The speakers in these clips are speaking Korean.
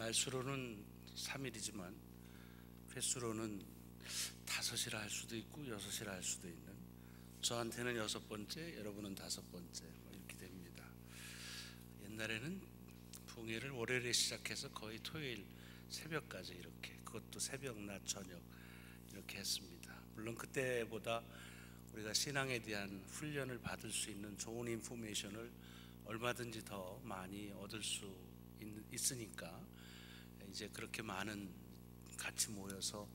날수로는 3일이지만 횟수로는 5이라 할 수도 있고 6이라 할 수도 있는, 저한테는 6번째, 여러분은 5번째 이렇게 됩니다. 옛날에는 부흥회를 월요일에 시작해서 거의 토요일 새벽까지 이렇게, 그것도 새벽, 낮, 저녁 이렇게 했습니다. 물론 그때보다 우리가 신앙에 대한 훈련을 받을 수 있는 좋은 인포메이션을 얼마든지 더 많이 얻을 수 있으니까 이제 그렇게 많은 같이 모여서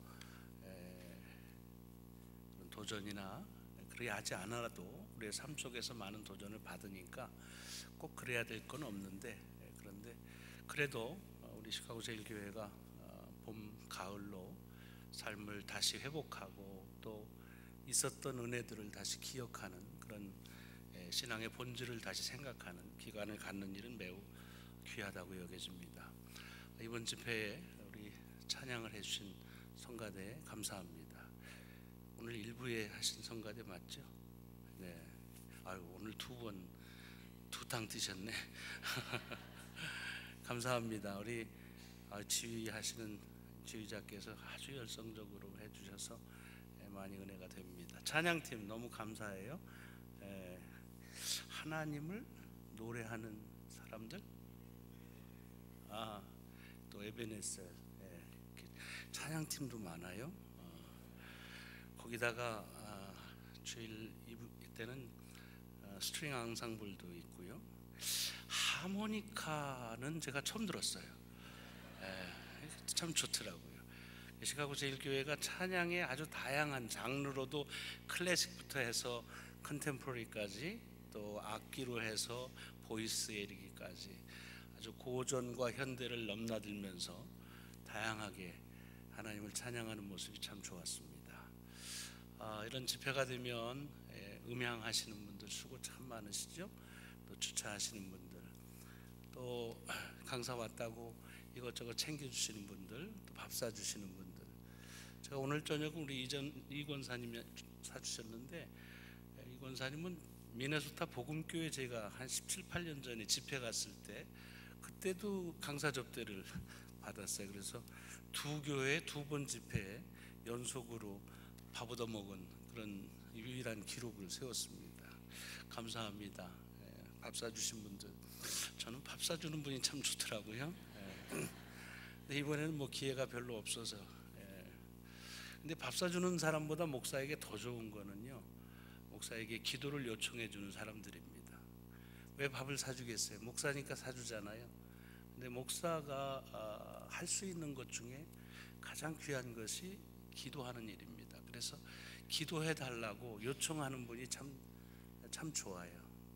도전이나 그렇게 하지 않아도 우리의 삶 속에서 많은 도전을 받으니까 꼭 그래야 될 건 없는데, 그런데 그래도 우리 시카고 제일교회가 봄, 가을로 삶을 다시 회복하고 또 있었던 은혜들을 다시 기억하는 그런 신앙의 본질을 다시 생각하는 기간을 갖는 일은 매우 귀하다고 여겨집니다. 이번 집회에 우리 찬양을 해주신 성가대 감사합니다. 오늘 일부에 하신 성가대 맞죠? 네. 아유, 오늘 두 탕 드셨네. 감사합니다. 우리 지휘하시는 지휘자께서 아주 열성적으로 해주셔서 많이 은혜가 됩니다. 찬양팀 너무 감사해요. 하나님을 노래하는 사람들, 또 에베네셀, 찬양팀도 많아요. 거기다가 주일 이때는 스트링 앙상블도 있고요. 하모니카는 제가 처음 들었어요. 참 좋더라고요. 시카고 제일교회가 찬양의 아주 다양한 장르로도 클래식부터 해서 컨템포러리까지, 또 악기로 해서 보이스에 이르기까지 아주 고전과 현대를 넘나들면서 다양하게 하나님을 찬양하는 모습이 참 좋았습니다. 이런 집회가 되면 음향하시는 분들 수고 참 많으시죠. 또 주차하시는 분들, 또 강사 왔다고 이것저것 챙겨주시는 분들, 또 밥 사주시는 분들. 제가 오늘 저녁 우리 이 권사님이 사주셨는데, 이 권사님은 미네소타 복음교회 제가 한 17, 18년 전에 집회 갔을 때 그때도 강사 접대를 받았어요. 그래서 두 교회 2번 집회에 연속으로 밥 얻어 먹은 그런 유일한 기록을 세웠습니다. 감사합니다. 밥 사주신 분들, 저는 밥 사주는 분이 참 좋더라고요. 근데 이번에는 뭐 기회가 별로 없어서. 근데 밥 사주는 사람보다 목사에게 더 좋은 거는요, 목사에게 기도를 요청해 주는 사람들입니다. 왜 밥을 사주겠어요? 목사니까 사주잖아요. 근데 목사가 할 수 있는 것 중에 가장 귀한 것이 기도하는 일입니다. 그래서 기도해 달라고 요청하는 분이 참 좋아요.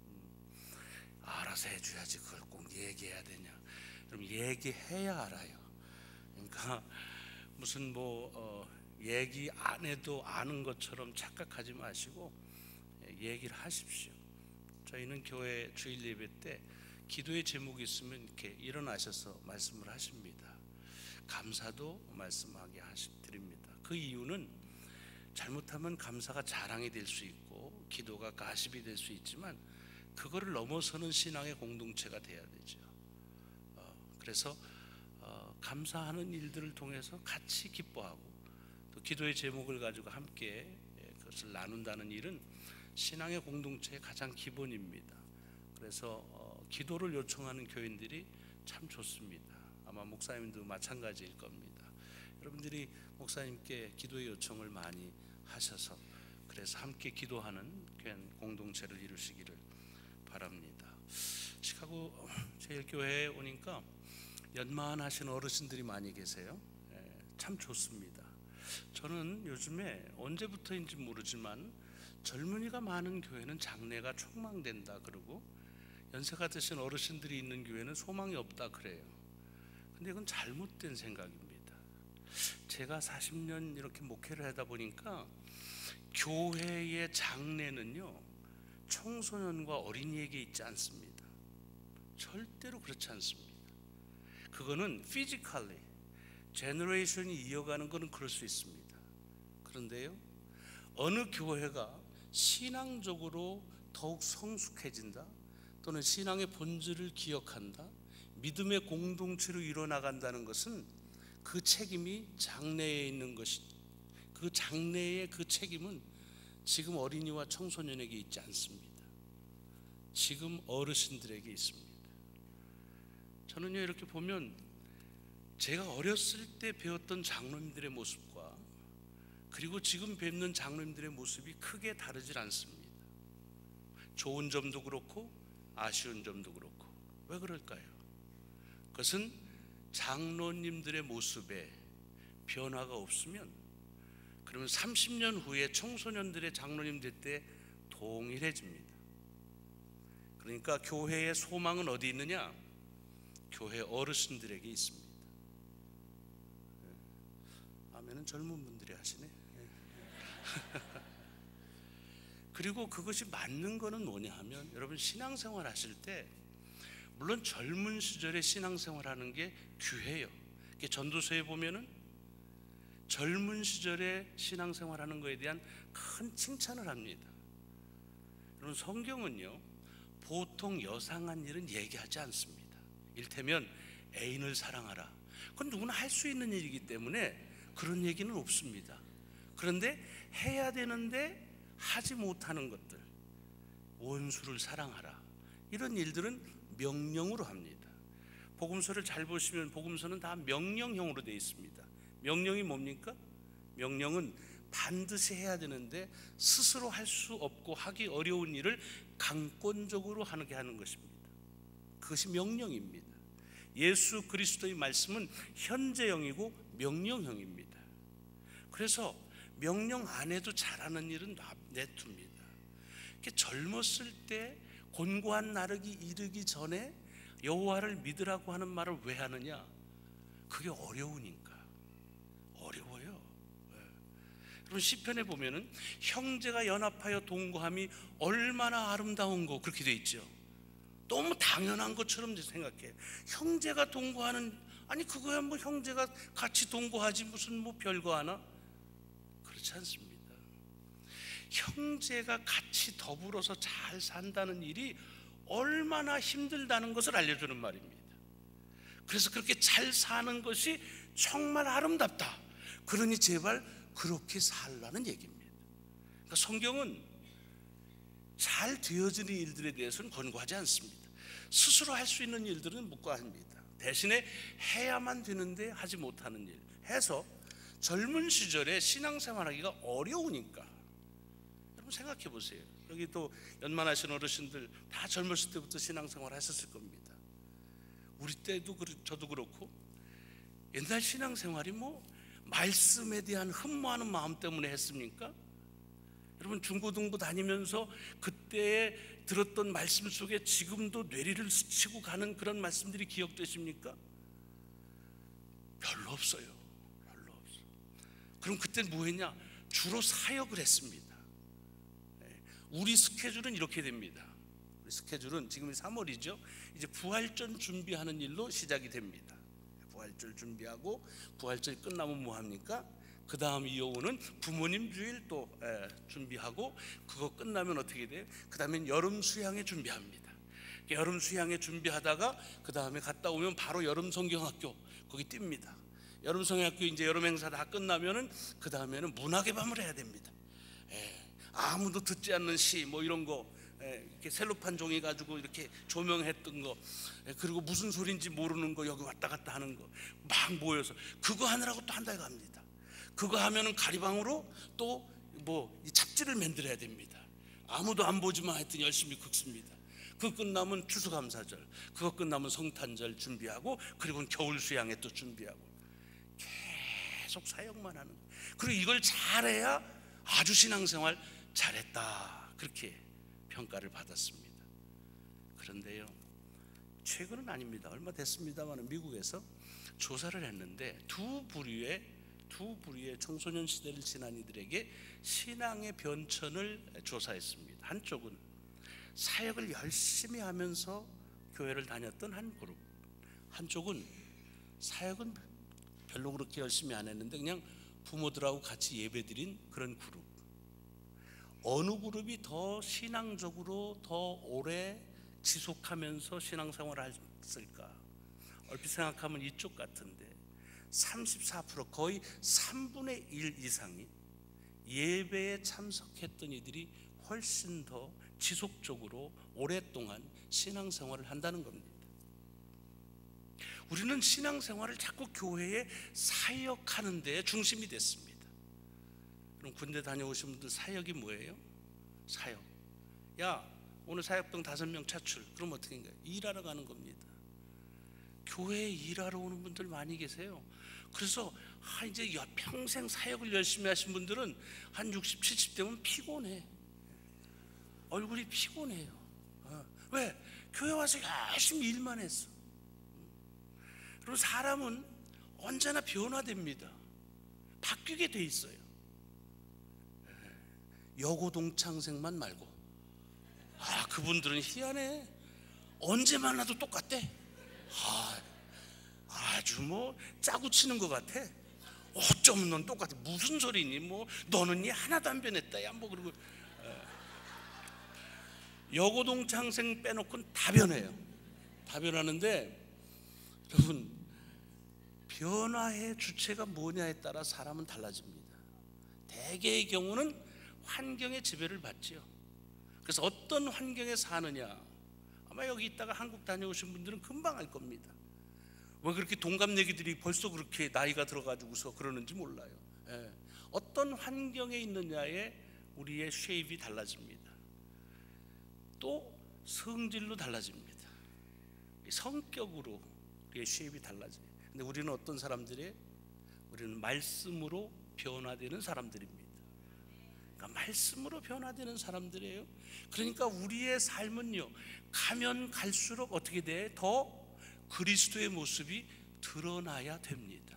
알아서 해줘야지 그걸 꼭 얘기해야 되냐? 그럼 얘기해야 알아요. 그러니까 무슨 얘기 안 해도 아는 것처럼 착각하지 마시고 얘기를 하십시오. 저희는 교회 주일 예배 때 기도의 제목이 있으면 이렇게 일어나셔서 말씀을 하십니다. 감사도 말씀하게 드립니다. 그 이유는 잘못하면 감사가 자랑이 될 수 있고 기도가 가십이 될 수 있지만 그거를 넘어서는 신앙의 공동체가 돼야 되죠. 그래서 감사하는 일들을 통해서 같이 기뻐하고 또 기도의 제목을 가지고 함께 그것을 나눈다는 일은 신앙의 공동체의 가장 기본입니다. 그래서 기도를 요청하는 교인들이 참 좋습니다. 아마 목사님도 마찬가지일 겁니다. 여러분들이 목사님께 기도의 요청을 많이 하셔서 그래서 함께 기도하는 귀한 공동체를 이루시기를 바랍니다. 시카고 제일교회에 오니까 연만하신 어르신들이 많이 계세요. 참 좋습니다. 저는 요즘에 언제부터인지 모르지만 젊은이가 많은 교회는 장래가 촉망된다 그러고 연세가 드신 어르신들이 있는 교회는 소망이 없다 그래요. 근데 이건 잘못된 생각입니다. 제가 40년 이렇게 목회를 하다 보니까 교회의 장래는요, 청소년과 어린이에게 있지 않습니다. 절대로 그렇지 않습니다. 그거는 피지컬리 제너레이션이 이어가는 것은 그럴 수 있습니다. 그런데요, 어느 교회가 신앙적으로 더욱 성숙해진다, 또는 신앙의 본질을 기억한다, 믿음의 공동체로 이뤄나간다는 것은 그 책임이 장래에 있는 것이, 그 장래의 그 책임은 지금 어린이와 청소년에게 있지 않습니다. 지금 어르신들에게 있습니다. 저는요, 이렇게 보면 제가 어렸을 때 배웠던 장로님들의 모습과 그리고 지금 뵙는 장로님들의 모습이 크게 다르질 않습니다. 좋은 점도 그렇고 아쉬운 점도 그렇고. 왜 그럴까요? 그것은 장로님들의 모습에 변화가 없으면, 그러면 30년 후에 청소년들의 장로님 될 때 동일해집니다. 그러니까 교회의 소망은 어디 있느냐? 교회 어르신들에게 있습니다. 아멘은 젊은 분들이 하시네. 그리고 그것이 맞는 거는 뭐냐 하면, 여러분 신앙생활 하실 때 물론 젊은 시절에 신앙생활 하는 게 귀해요. 전도서에 보면은 젊은 시절에 신앙생활 하는 거에 대한 큰 칭찬을 합니다. 여러분 성경은요, 보통 여상한 일은 얘기하지 않습니다. 일테면 애인을 사랑하라, 그건 누구나 할 수 있는 일이기 때문에 그런 얘기는 없습니다. 그런데 해야 되는데 하지 못하는 것들, 원수를 사랑하라, 이런 일들은 명령으로 합니다. 복음서를 잘 보시면 복음서는 다 명령형으로 되어 있습니다. 명령이 뭡니까? 명령은 반드시 해야 되는데 스스로 할 수 없고 하기 어려운 일을 강권적으로 하게 하는 것입니다. 그것이 명령입니다. 예수 그리스도의 말씀은 현재형이고 명령형입니다. 그래서 명령 안 해도 잘하는 일은 내둡니다. 젊었을 때 곤고한 나르기 이르기 전에 여호와를 믿으라고 하는 말을 왜 하느냐? 그게 어려우니까. 어려워요. 여러분 시편에 보면은 형제가 연합하여 동거함이 얼마나 아름다운 거, 그렇게 돼 있죠. 너무 당연한 것처럼 생각해. 형제가 동거하는, 아니 그거야 뭐 형제가 같이 동거하지 무슨 뭐 별거 하나? 그렇지 않습니다. 형제가 같이 더불어서 잘 산다는 일이 얼마나 힘들다는 것을 알려주는 말입니다. 그래서 그렇게 잘 사는 것이 정말 아름답다. 그러니 제발 그렇게 살라는 얘기입니다. 그러니까 성경은 잘 되어지는 일들에 대해서는 권고하지 않습니다. 스스로 할 수 있는 일들은 묵과합니다. 대신에 해야만 되는데 하지 못하는 일 해서 젊은 시절에 신앙생활하기가 어려우니까. 여러분 생각해 보세요. 여기 또 연만하신 어르신들 다 젊었을 때부터 신앙생활 하셨을 겁니다. 우리 때도 저도 그렇고 옛날 신앙생활이 뭐 말씀에 대한 흠모하는 마음 때문에 했습니까? 여러분 중고등부 다니면서 그때 들었던 말씀 속에 지금도 뇌리를 스치고 가는 그런 말씀들이 기억되십니까? 별로 없어요. 별로 없어요. 그럼 그때 뭐 했냐? 주로 사역을 했습니다. 우리 스케줄은 이렇게 됩니다. 우리 스케줄은 지금 3월이죠. 이제 부활절 준비하는 일로 시작이 됩니다. 부활절 준비하고 부활절 끝나면 뭐 합니까? 그 다음 이후는 부모님 주일 또 준비하고, 그거 끝나면 어떻게 돼요? 그 다음엔 여름 수양회 준비합니다. 여름 수양회 준비하다가 그 다음에 갔다 오면 바로 여름 성경학교 거기 뜁니다. 여름 성경학교 이제 여름 행사 다 끝나면은 그 다음에는 문학의 밤을 해야 됩니다. 아무도 듣지 않는 시 뭐 이런 거, 이렇게 셀로판 종이 가지고 이렇게 조명했던 거, 그리고 무슨 소리인지 모르는 거 여기 왔다 갔다 하는 거 막 모여서 그거 하느라고 또 한 달 갑니다. 그거 하면은 가리방으로 또 뭐 잡지를 만들어야 됩니다. 아무도 안 보지만 하여튼 열심히 긁습니다. 그거 끝나면 추수감사절, 그거 끝나면 성탄절 준비하고, 그리고 겨울 수양회 또 준비하고, 계속 사역만 하는 거예요. 그리고 이걸 잘해야 아주 신앙생활 잘했다, 그렇게 평가를 받았습니다. 그런데요, 최근은 아닙니다. 얼마 됐습니다만 미국에서 조사를 했는데 두 부류의 청소년 시대를 지난 이들에게 신앙의 변천을 조사했습니다. 한쪽은 사역을 열심히 하면서 교회를 다녔던 한 그룹, 한쪽은 사역은 별로 그렇게 열심히 안 했는데 그냥 부모들하고 같이 예배드린 그런 그룹. 어느 그룹이 더 신앙적으로 더 오래 지속하면서 신앙생활을 했을까? 얼핏 생각하면 이쪽 같은데 34%, 거의 3분의 1 이상이 예배에 참석했던 이들이 훨씬 더 지속적으로 오랫동안 신앙생활을 한다는 겁니다. 우리는 신앙생활을 자꾸 교회에 사역하는 데 중심이 됐습니다. 그럼 군대 다녀오신 분들 사역이 뭐예요? 사역. 야, 오늘 사역병 5명 차출. 그럼 어떻게 인가요? 일하러 가는 겁니다. 교회에 일하러 오는 분들 많이 계세요. 그래서 이제 평생 사역을 열심히 하신 분들은 한 60, 70 되면 피곤해. 얼굴이 피곤해요. 왜? 교회 와서 열심히 일만 했어. 그리고 사람은 언제나 변화됩니다. 바뀌게 돼 있어요. 여고동창생만 말고 그분들은 희한해. 언제 만나도 똑같대. 아주 뭐 짜고 치는 것 같아. 어쩜 넌 똑같아. 무슨 소리니? 뭐 너는 하나도 안 변했다. 야, 뭐 그러고 여고동창생 빼놓고는 다 변해요. 다 변하는데 여러분, 변화의 주체가 뭐냐에 따라 사람은 달라집니다. 대개의 경우는 환경의 지배를 받죠. 그래서 어떤 환경에 사느냐, 아마 여기 있다가 한국 다녀오신 분들은 금방 알 겁니다. 왜 그렇게 동갑내기들이 벌써 그렇게 나이가 들어가지고서 그러는지 몰라요. 어떤 환경에 있느냐에 우리의 쉐입이 달라집니다. 또 성질로 달라집니다. 성격으로 우리의 쉐입이 달라져요. 근데 우리는 어떤 사람들이에요? 우리는 말씀으로 변화되는 사람들입니다. 그러니까 말씀으로 변화되는 사람들이에요. 그러니까 우리의 삶은요, 가면 갈수록 어떻게 돼? 더 그리스도의 모습이 드러나야 됩니다.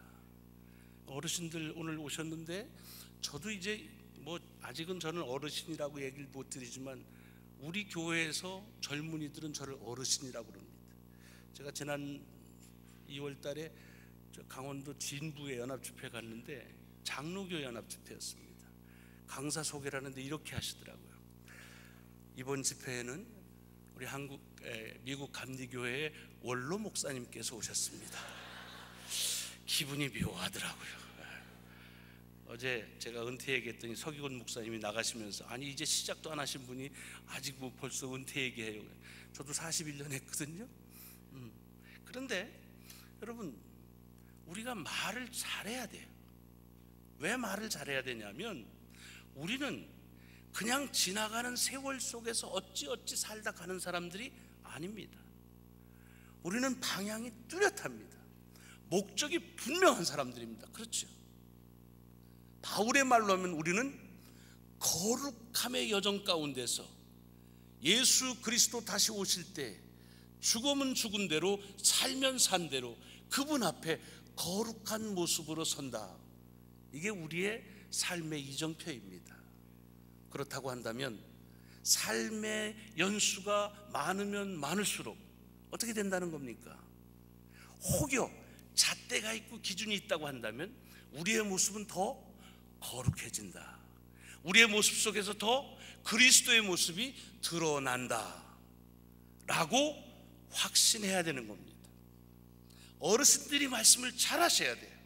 어르신들 오늘 오셨는데, 저도 이제 뭐 아직은 저는 어르신이라고 얘기를 못 드리지만 우리 교회에서 젊은이들은 저를 어르신이라고 그럽니다. 제가 지난 2월 달에 강원도 진부에 연합집회 갔는데 장로교 연합집회였습니다. 강사 소개를 하는데 이렇게 하시더라고요. 이번 집회에는 우리 미국 감리교회의 원로 목사님께서 오셨습니다. 기분이 묘하더라고요. 어제 제가 은퇴 얘기했더니 서기곤 목사님이 나가시면서 아니 이제 시작도 안 하신 분이 아직 뭐 벌써 은퇴 얘기해요. 저도 41년 했거든요. 그런데 여러분, 우리가 말을 잘해야 돼요. 왜 말을 잘해야 되냐면 우리는 그냥 지나가는 세월 속에서 어찌어찌 살다 가는 사람들이 아닙니다. 우리는 방향이 뚜렷합니다. 목적이 분명한 사람들입니다. 그렇죠? 바울의 말로 하면 우리는 거룩함의 여정 가운데서 예수 그리스도 다시 오실 때 죽으면 죽은 대로 살면 산 대로 그분 앞에 거룩한 모습으로 선다. 이게 우리의 삶의 이정표입니다. 그렇다고 한다면 삶의 연수가 많으면 많을수록 어떻게 된다는 겁니까? 혹여 잣대가 있고 기준이 있다고 한다면 우리의 모습은 더 거룩해진다. 우리의 모습 속에서 더 그리스도의 모습이 드러난다 라고 확신해야 되는 겁니다. 어르신들이 말씀을 잘 하셔야 돼요.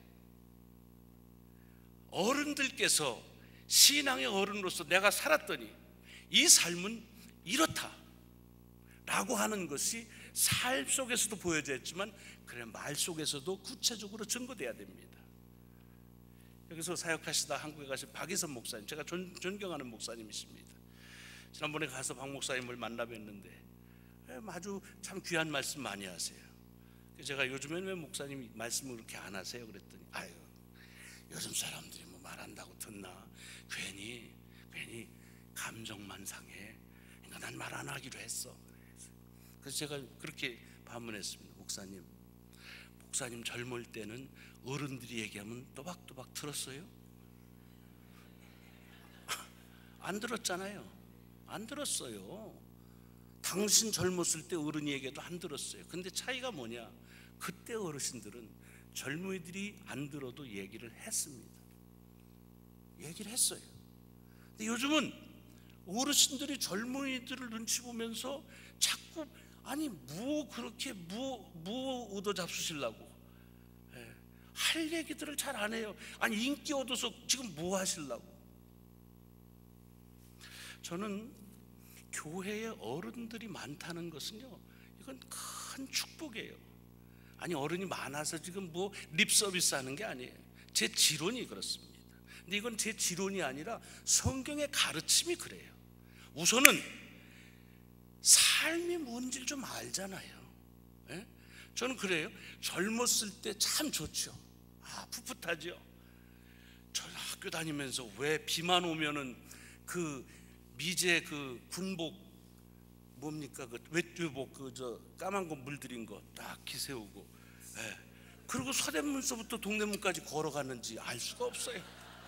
어른들께서 신앙의 어른으로서 내가 살았더니 이 삶은 이렇다 라고 하는 것이 삶 속에서도 보여져 있지만 그래 말 속에서도 구체적으로 증거돼야 됩니다. 여기서 사역하시다 한국에 가신 박이선 목사님, 제가 존경하는 목사님이십니다. 지난번에 가서 박 목사님을 만나 뵀는데 아주 참 귀한 말씀 많이 하세요. 제가 요즘에는 왜 목사님이 말씀을 그렇게 안 하세요? 그랬더니 아유, 요즘 사람들이 뭐 말한다고 듣나, 괜히 감정만 상해. 그러니까 난 말 안 하기로 했어. 그래서 제가 그렇게 반문했습니다. 목사님 젊을 때는 어른들이 얘기하면 또박또박 들었어요? 안 들었잖아요. 안 들었어요. 당신 젊었을 때 어른이 얘기해도 안 들었어요. 근데 차이가 뭐냐? 그때 어르신들은 젊은이들이 안 들어도 얘기를 했습니다. 얘기를 했어요. 근데 요즘은 어르신들이 젊은이들을 눈치 보면서 자꾸 아니 뭐 그렇게 뭐 얻어 잡수시려고? 예, 할 얘기들을 잘 안 해요. 아니 인기 얻어서 지금 뭐 하시려고? 저는 교회에 어른들이 많다는 것은요, 이건 큰 축복이에요. 아니 어른이 많아서 지금 뭐 립 서비스 하는 게 아니에요. 제 지론이 그렇습니다. 근데 이건 제 지론이 아니라 성경의 가르침이 그래요. 우선은 삶이 뭔지를 좀 알잖아요. 예? 저는 그래요. 젊었을 때 참 좋죠. 풋풋하죠. 저는 학교 다니면서 왜 비만 오면은 그 미제 그 군복 뭡니까 그 외투복 그 저 까만 거 물들인 거 딱 기세우고, 예. 그리고 서대문서부터 동대문까지 걸어갔는지 알 수가 없어요.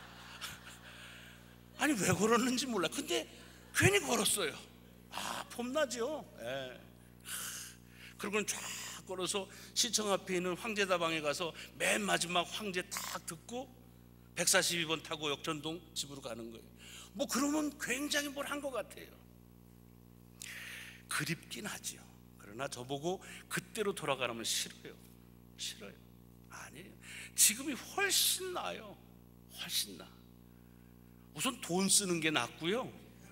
아니 왜 걸었는지 몰라. 근데 괜히 걸었어요. 폼나죠. 예. 그리고는 쫙 걸어서 시청 앞에 있는 황제다방에 가서 맨 마지막 황제 딱 듣고 142번 타고 역전동 집으로 가는 거예요. 뭐 그러면 굉장히 뭘 한 것 같아요. 그립긴 하지요. 그러나 저보고 그때로 돌아가라면 싫어요. 아니에요. 지금이 훨씬 나아요. 훨씬 나. 우선 돈 쓰는 게 낫고요.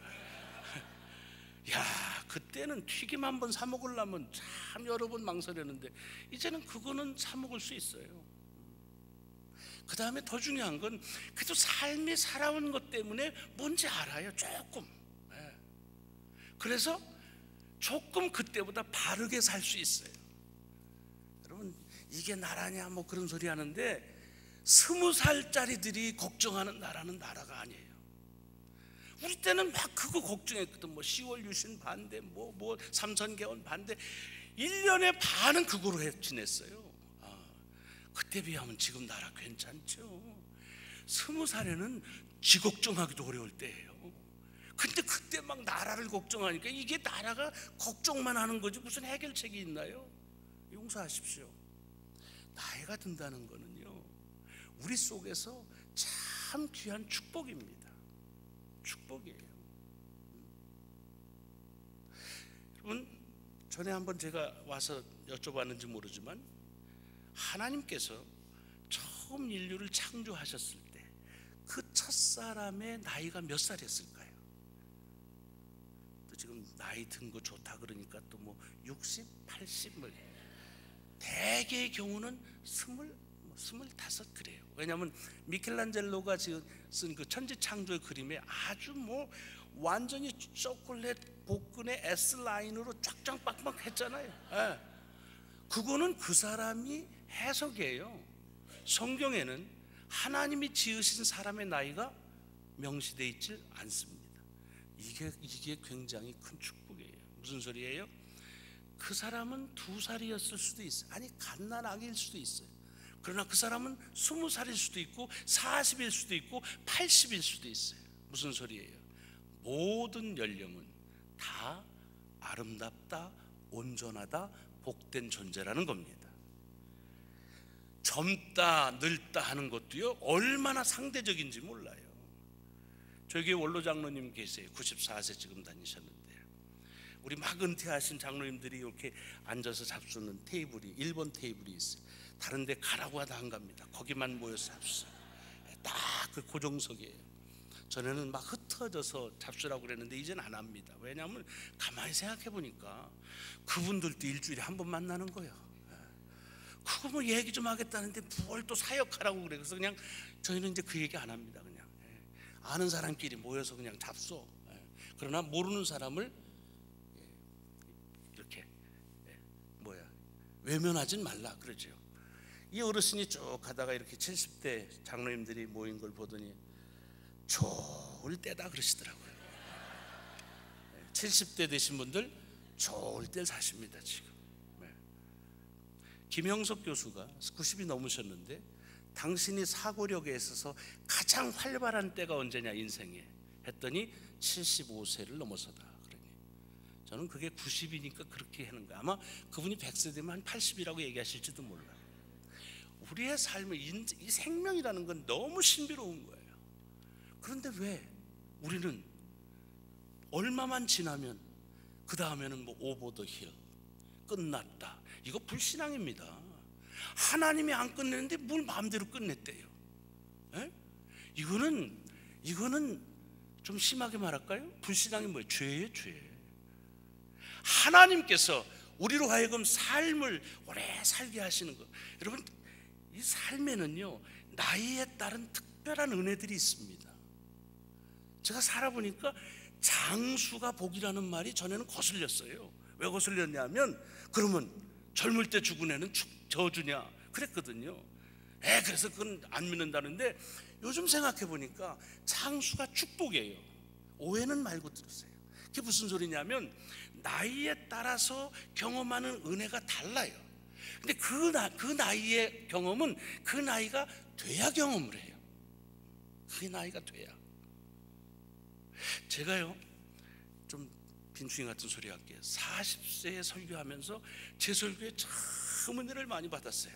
야, 그때는 튀김 한 번 사 먹으려면 참 여러 번 망설였는데 이제는 그거는 사 먹을 수 있어요. 그 다음에 더 중요한 건 그래도 삶이 살아온 것 때문에 뭔지 알아요. 조금. 예. 그래서 조금 그때보다 바르게 살 수 있어요. 여러분 이게 나라냐 뭐 그런 소리 하는데 20살짜리들이 걱정하는 나라는 나라가 아니에요. 우리 때는 막 그거 걱정했거든. 뭐 10월 유신 반대, 뭐 삼선개헌 반대, 1년에 반은 그거로 지냈어요. 그때 비하면 지금 나라 괜찮죠. 20살에는 지 걱정하기도 어려울 때예요. 근데 그때 막 나라를 걱정하니까 이게 나라가 걱정만 하는 거지 무슨 해결책이 있나요? 용서하십시오. 나이가 든다는 거는요, 우리 속에서 참 귀한 축복입니다. 축복이에요. 여러분, 전에 한번 제가 와서 여쭤봤는지 모르지만 하나님께서 처음 인류를 창조하셨을 때 그 첫사람의 나이가 몇 살이었을까요? 또 지금 나이 든 거 좋다 그러니까 또 뭐 60, 80 뭐 대개의 경우는 25 그래요. 왜냐하면 미켈란젤로가 쓴 그 천지창조의 그림에 아주 뭐 완전히 초콜릿 복근의 S라인으로 쫙쫙빡빡 했잖아요. 예. 그거는 그 사람이 해석이에요. 성경에는 하나님이 지으신 사람의 나이가 명시되어 있지 않습니다. 이게 굉장히 큰 축복이에요. 무슨 소리예요? 그 사람은 2살이었을 수도 있어요. 아니 갓난아기일 수도 있어요. 그러나 그 사람은 20살일 수도 있고 40일 수도 있고 80일 수도 있어요. 무슨 소리예요? 모든 연령은 다 아름답다, 온전하다, 복된 존재라는 겁니다. 젊다, 늙다 하는 것도요, 얼마나 상대적인지 몰라요. 저기 원로 장로님 계세요. 94세 지금 다니셨는데 우리 막 은퇴하신 장로님들이 이렇게 앉아서 잡수는 테이블이 1번 테이블이 있어요. 다른 데 가라고 하다 안 갑니다. 거기만 모여서 잡수요. 딱 그 고정석이에요. 전에는 막 흩어져서 잡수라고 그랬는데 이제는 안 합니다. 왜냐하면 가만히 생각해 보니까 그분들도 일주일에 한 번 만나는 거예요. 그거 뭐 얘기 좀 하겠다는데 뭘 또 사역하라고 그래. 그래서 그냥 저희는 이제 그 얘기 안 합니다. 그냥 아는 사람끼리 모여서 그냥 잡수. 그러나 모르는 사람을 이렇게 외면하진 말라 그러죠. 이 어르신이 쭉 가다가 이렇게 70대 장로님들이 모인 걸 보더니 좋을 때다 그러시더라고요. 70대 되신 분들 좋을 때 사십니다 지금. 김영석 교수가 90이 넘으셨는데 당신이 사고력에 있어서 가장 활발한 때가 언제냐 인생에 했더니 75세를 넘어서다 그러니 저는 그게 90이니까 그렇게 하는 거야. 아마 그분이 100세 되면 한 80이라고 얘기하실지도 몰라요. 우리의 삶의 이 생명이라는 건 너무 신비로운 거예요. 그런데 왜 우리는 얼마만 지나면 그 다음에는 뭐 오버 더 힐, 끝났다. 이거 불신앙입니다. 하나님이 안 끝냈는데 뭘 마음대로 끝냈대요. 에? 이거는 좀 심하게 말할까요? 불신앙이 뭐예요? 죄예요, 죄. 하나님께서 우리로 하여금 삶을 오래 살게 하시는 것. 여러분, 이 삶에는요 나이에 따른 특별한 은혜들이 있습니다. 제가 살아보니까 장수가 복이라는 말이 전에는 거슬렸어요. 왜 거슬렸냐면, 그러면 젊을 때 죽은 애는 저주냐 그랬거든요. 그래서 그건 안 믿는다는데, 요즘 생각해 보니까 장수가 축복이에요. 오해는 말고 들으세요. 그게 무슨 소리냐면, 나이에 따라서 경험하는 은혜가 달라요. 근데 그 나이의 경험은 그 나이가 돼야 경험을 해요. 그 나이가 돼야. 제가요 좀 빈충이 같은 소리 할게요. 40세에 설교하면서 제 설교에 참 은혜를 많이 받았어요.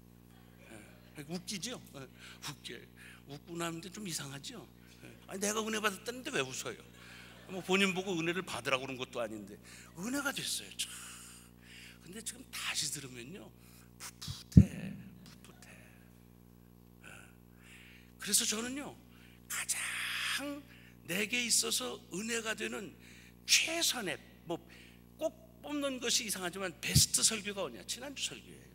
웃기죠? 웃겨요. 웃고 나는데 좀 이상하죠? 아니, 내가 은혜 받았다는데 왜 웃어요? 뭐 본인 보고 은혜를 받으라고 그런 것도 아닌데 은혜가 됐어요. 참. 근데 지금 다시 들으면요 풋풋해. 그래서 저는요 가장 내게 있어서 은혜가 되는 최선의, 뭐 꼭 뽑는 것이 이상하지만 베스트 설교가 뭐냐? 지난주 설교예요.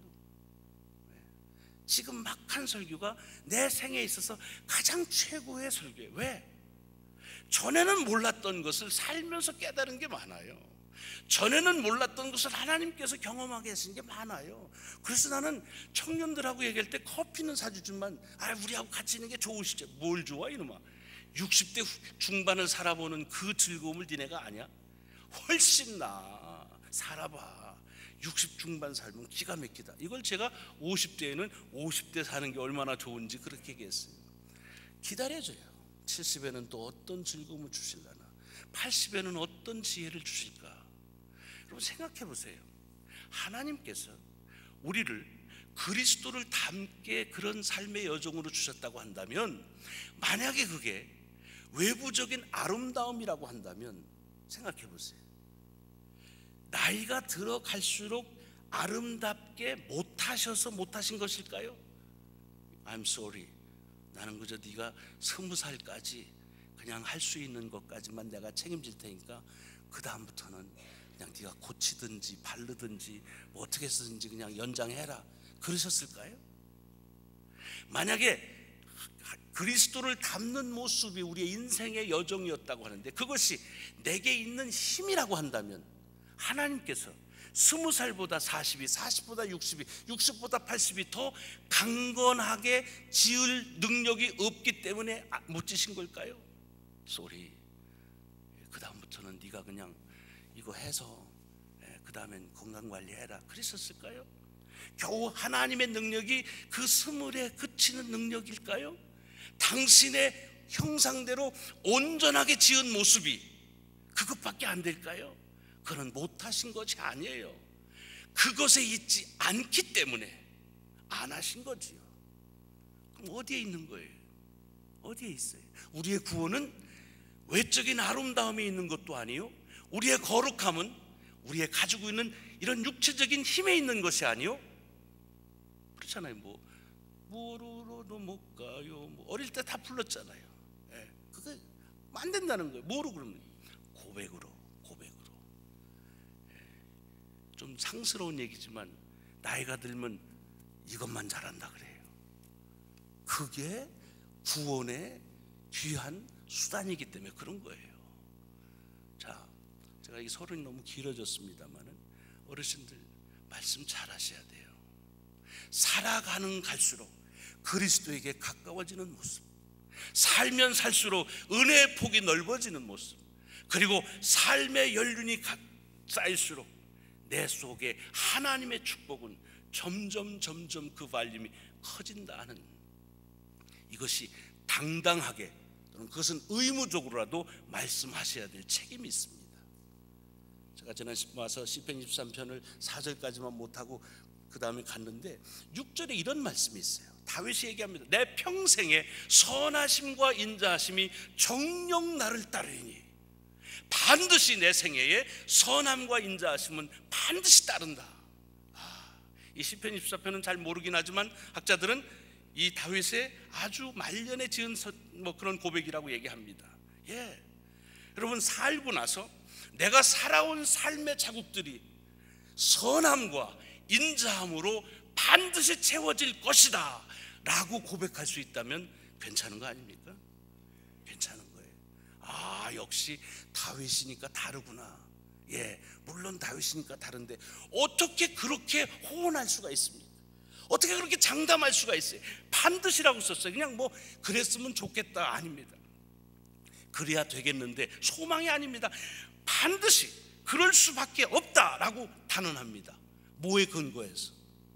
지금 막 한 설교가 내 생에 있어서 가장 최고의 설교예요. 왜? 전에는 몰랐던 것을 살면서 깨달은 게 많아요. 전에는 몰랐던 것을 하나님께서 경험하게 하신 게 많아요. 그래서 나는 청년들하고 얘기할 때 커피는 사주지만, 우리하고 같이 있는 게 좋으시죠. 뭘 좋아 이놈아? 60대 중반을 살아보는 그 즐거움을 니네가 아냐? 훨씬 나. 살아봐. 60 중반 살면 기가 막히다. 이걸 제가 50대에는 50대 사는 게 얼마나 좋은지 그렇게 얘기했어요. 기다려줘요. 70에는 또 어떤 즐거움을 주실라나, 80에는 어떤 지혜를 주실까. 여러분 생각해 보세요. 하나님께서 우리를 그리스도를 닮게 그런 삶의 여정으로 주셨다고 한다면, 만약에 그게 외부적인 아름다움이라고 한다면 생각해 보세요. 나이가 들어갈수록 아름답게 못하셔서 못하신 것일까요? I'm sorry. 나는 그저 네가 20살까지 그냥 할 수 있는 것까지만 내가 책임질 테니까 그 다음부터는 그냥 네가 고치든지 바르든지 뭐 어떻게 쓰든지 그냥 연장해라, 그러셨을까요? 만약에 그리스도를 닮는 모습이 우리의 인생의 여정이었다고 하는데, 그것이 내게 있는 힘이라고 한다면, 하나님께서 20살보다 40이, 40보다 60이, 60보다 80이 더 강건하게 지을 능력이 없기 때문에 못 지신 걸까요? 쏘리. 그 다음부터는 네가 그냥 이거 해서 그 다음엔 건강관리해라, 그랬었을까요? 겨우 하나님의 능력이 그 20에 그치는 능력일까요? 당신의 형상대로 온전하게 지은 모습이 그것밖에 안 될까요? 그건 못하신 것이 아니에요. 그것에 있지 않기 때문에 안 하신 거지요. 그럼 어디에 있는 거예요? 어디에 있어요? 우리의 구원은 외적인 아름다움이 있는 것도 아니요, 우리의 거룩함은 우리의 가지고 있는 이런 육체적인 힘에 있는 것이 아니요, 그렇잖아요. 뭐로도 못 가요. 어릴 때 다 불렀잖아요. 그거 안 된다는 거예요. 뭐로 그러면? 고백으로. 좀 상스러운 얘기지만 나이가 들면 이것만 잘한다 그래요. 그게 구원의 귀한 수단이기 때문에 그런 거예요. 자, 제가 이 서론이 너무 길어졌습니다만은 어르신들 말씀 잘 하셔야 돼요. 살아가는 갈수록 그리스도에게 가까워지는 모습, 살면 살수록 은혜의 폭이 넓어지는 모습, 그리고 삶의 연륜이 쌓일수록 내 속에 하나님의 축복은 점점 그 발림이 커진다 하는, 이것이 당당하게 또는 그것은 의무적으로라도 말씀하셔야 될 책임이 있습니다. 제가 지난 와서 시편 23편을 4절까지만 못하고 그 다음에 갔는데 6절에 이런 말씀이 있어요. 다윗이 얘기합니다. 내 평생에 선하심과 인자하심이 정녕 나를 따르니. 반드시 내 생애에 선함과 인자하심은 반드시 따른다. 이 시편 24편은 잘 모르긴 하지만 학자들은 이 다윗의 아주 말년에 지은 그런 고백이라고 얘기합니다. 여러분, 살고 나서 내가 살아온 삶의 자국들이 선함과 인자함으로 반드시 채워질 것이다 라고 고백할 수 있다면 괜찮은 거 아닙니까? 괜찮은 거예요. 역시 다윗이니까 다르구나. 물론 다윗이니까 다른데 어떻게 그렇게 호언할 수가 있습니까? 어떻게 그렇게 장담할 수가 있어요? 반드시라고 썼어요. 그냥 뭐 그랬으면 좋겠다 아닙니다. 그래야 되겠는데 소망이 아닙니다. 반드시 그럴 수밖에 없다라고 단언합니다. 뭐에 근거해서?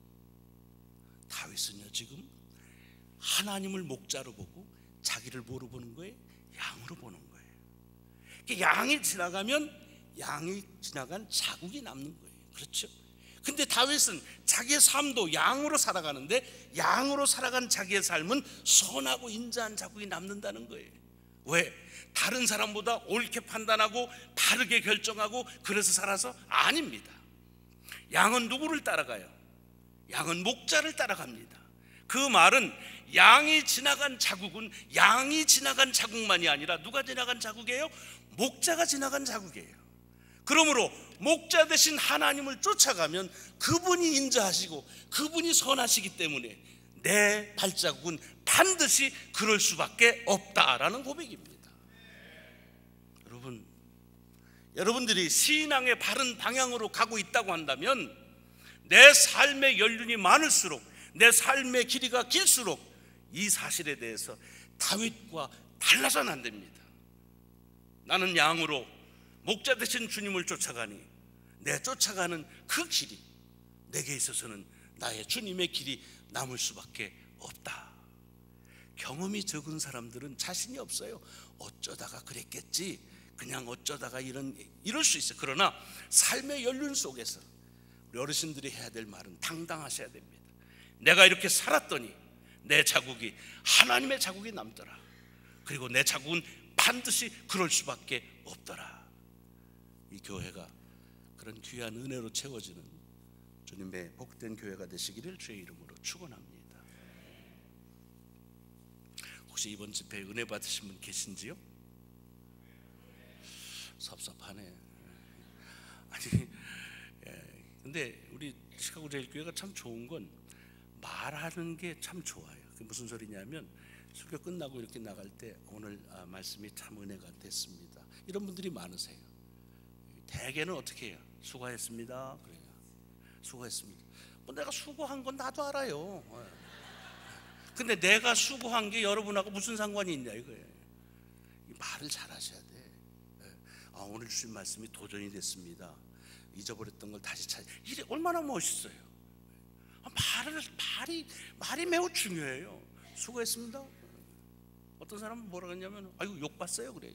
다윗은요 지금 하나님을 목자로 보고 자기를 뭐로 보는 거예요? 양으로 보는 거예요. 양이 지나가면 양이 지나간 자국이 남는 거예요. 그렇죠? 근데 다윗은 자기의 삶도 양으로 살아가는데 양으로 살아간 자기의 삶은 선하고 인자한 자국이 남는다는 거예요. 왜? 다른 사람보다 옳게 판단하고 바르게 결정하고 그래서 살아서? 아닙니다. 양은 누구를 따라가요? 양은 목자를 따라갑니다. 그 말은 양이 지나간 자국은 양이 지나간 자국만이 아니라 누가 지나간 자국이에요? 목자가 지나간 자국이에요. 그러므로 목자 되신 하나님을 쫓아가면 그분이 인자하시고 그분이 선하시기 때문에 내 발자국은 반드시 그럴 수밖에 없다라는 고백입니다. 여러분들이 신앙의 바른 방향으로 가고 있다고 한다면 내 삶의 연륜이 많을수록, 내 삶의 길이가 길수록 이 사실에 대해서 다윗과 달라서는 안 됩니다. 나는 양으로 목자 되신 주님을 쫓아가니 내 쫓아가는 그 길이 내게 있어서는 나의 주님의 길이 남을 수밖에 없다. 경험이 적은 사람들은 자신이 없어요. 어쩌다가 그랬겠지, 그냥 어쩌다가 이럴 수 있어요. 그러나 삶의 연륜 속에서 우리 어르신들이 해야 될 말은 당당하셔야 됩니다. 내가 이렇게 살았더니 내 자국이 하나님의 자국이 남더라. 그리고 내 자국은 반드시 그럴 수밖에 없더라. 이 교회가 그런 귀한 은혜로 채워지는 주님의 복된 교회가 되시기를 주의 이름으로 축원합니다. 혹시 이번 집회에 은혜 받으신 분 계신지요? 섭섭하네. 아니, 근데 우리 시카고 제일교회가 참 좋은 건 말하는 게 참 좋아요. 그게 무슨 소리냐면 설교 끝나고 이렇게 나갈 때 오늘 말씀이 참 은혜가 됐습니다, 이런 분들이 많으세요. 대개는 어떻게 해요? 수고했습니다. 그래요. 수고했습니다. 뭐 내가 수고한 건 나도 알아요. 근데 내가 수고한 게 여러분하고 무슨 상관이 있냐 이거예요. 말을 잘 하셔야 돼. 오늘 주신 말씀이 도전이 됐습니다. 잊어버렸던 걸 다시 찾아. 이게 얼마나 멋있어요. 말이 매우 중요해요. 수고했습니다. 어떤 사람은 뭐라 그랬냐면 아이고 욕 봤어요 그래.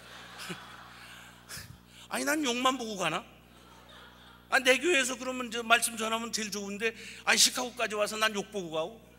아니 난 욕만 보고 가나? 내 교회에서 그러면 저 말씀 전하면 제일 좋은데 시카고까지 와서 난 욕 보고 가고.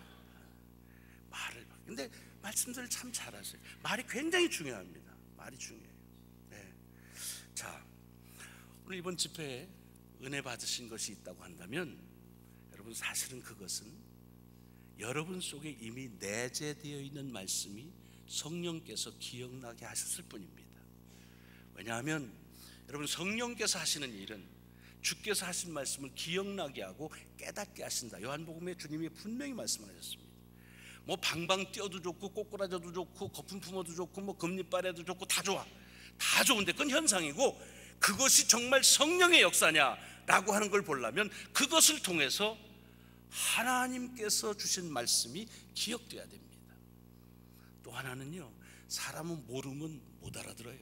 근데 말씀들을 참 잘하세요. 말이 굉장히 중요합니다. 말이 중요해요. 자, 오늘 이번 집회에 은혜 받으신 것이 있다고 한다면 여러분 사실은 그것은 여러분 속에 이미 내재되어 있는 말씀이 성령께서 기억나게 하셨을 뿐입니다. 왜냐하면 여러분 성령께서 하시는 일은 주께서 하신 말씀을 기억나게 하고 깨닫게 하신다. 요한복음에 주님이 분명히 말씀하셨습니다. 뭐 방방 뛰어도 좋고 꼬꾸라져도 좋고 거품 품어도 좋고 뭐 금리빨에도 좋고 다 좋아. 다 좋은데 그건 현상이고 그것이 정말 성령의 역사냐라고 하는 걸 보려면 그것을 통해서 하나님께서 주신 말씀이 기억돼야 됩니다. 또 하나는요, 사람은 모르면 못 알아들어요.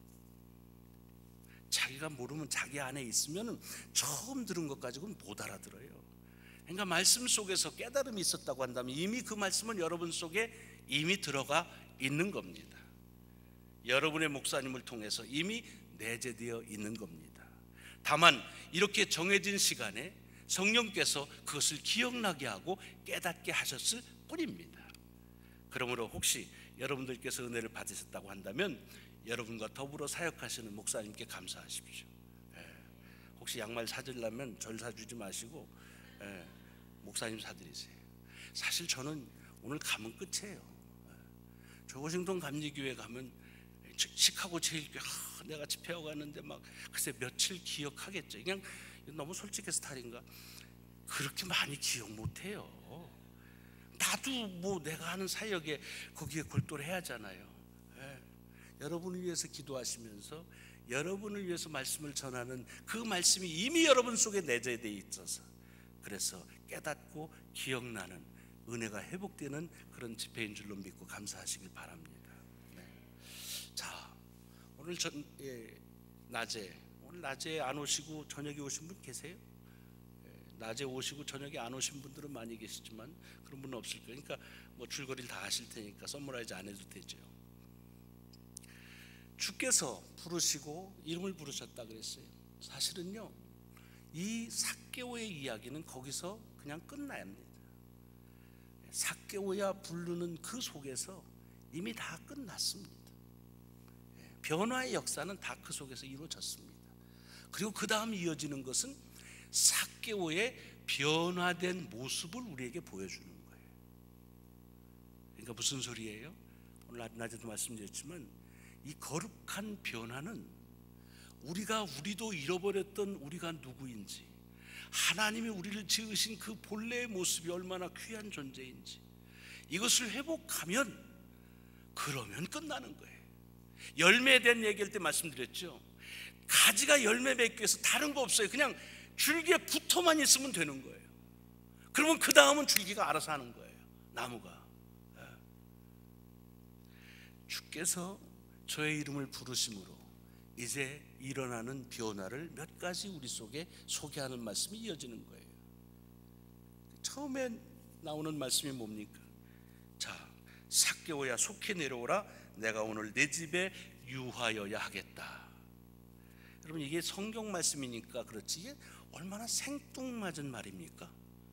자기가 모르면 자기 안에 있으면 처음 들은 것 가지고는 못 알아들어요. 그러니까 말씀 속에서 깨달음이 있었다고 한다면 이미 그 말씀은 여러분 속에 이미 들어가 있는 겁니다. 여러분의 목사님을 통해서 이미 내재되어 있는 겁니다. 다만 이렇게 정해진 시간에 성령께서 그것을 기억나게 하고 깨닫게 하셨을 뿐입니다. 그러므로 혹시 여러분들께서 은혜를 받으셨다고 한다면 여러분과 더불어 사역하시는 목사님께 감사하십시오. 혹시 양말 사주려면 절 사주지 마시고 목사님 사드리세요. 사실 저는 오늘 가면 끝이에요. 저 워싱턴 감리교회 가면 시카고 제일교회 내가 집회하고 갔는데 막 글쎄 며칠 기억하겠죠. 그냥 너무 솔직해서 탈인가 그렇게 많이 기억 못해요. 나도 뭐 내가 하는 사역에 거기에 골똘해야 하잖아요. 여러분을 위해서 기도하시면서 여러분을 위해서 말씀을 전하는 그 말씀이 이미 여러분 속에 내재되어 있어서 그래서 깨닫고 기억나는 은혜가 회복되는 그런 집회인 줄로 믿고 감사하시길 바랍니다. 자, 오늘 오늘 낮에 안 오시고 저녁에 오신 분 계세요? 낮에 오시고 저녁에 안 오신 분들은 많이 계시지만 그런 분은 없을 거예요. 그러니까 뭐 줄거리를 다 아실 테니까 서머라이즈 안 해도 되죠. 주께서 부르시고 이름을 부르셨다 그랬어요. 사실은요, 이 삭개오의 이야기는 거기서 그냥 끝나야 합니다. 삭개오야 부르는 그 속에서 이미 다 끝났습니다. 변화의 역사는 다 그 속에서 이루어졌습니다. 그리고 그 다음 이어지는 것은 삭개오의 변화된 모습을 우리에게 보여주는 거예요. 그러니까 무슨 소리예요? 오늘 낮에도 말씀드렸지만 이 거룩한 변화는 우리도 잃어버렸던 우리가 누구인지, 하나님이 우리를 지으신 그 본래의 모습이 얼마나 귀한 존재인지 이것을 회복하면 그러면 끝나는 거예요. 열매에 대한 얘기할 때 말씀드렸죠. 가지가 열매 맺기 위해서 다른 거 없어요. 그냥 줄기에 붙어만 있으면 되는 거예요. 그러면 그 다음은 줄기가 알아서 하는 거예요. 나무가. 주께서 저의 이름을 부르심으로 이제 일어나는 변화를 몇 가지 우리 속에 소개하는 말씀이 이어지는 거예요. 처음에 나오는 말씀이 뭡니까? 자, 삭개오야 속히 내려오라. 내가 오늘 내 집에 유하여야 하겠다. 여러분, 이게 성경 말씀이니까 그렇지 이게 얼마나 생뚱맞은 말입니까?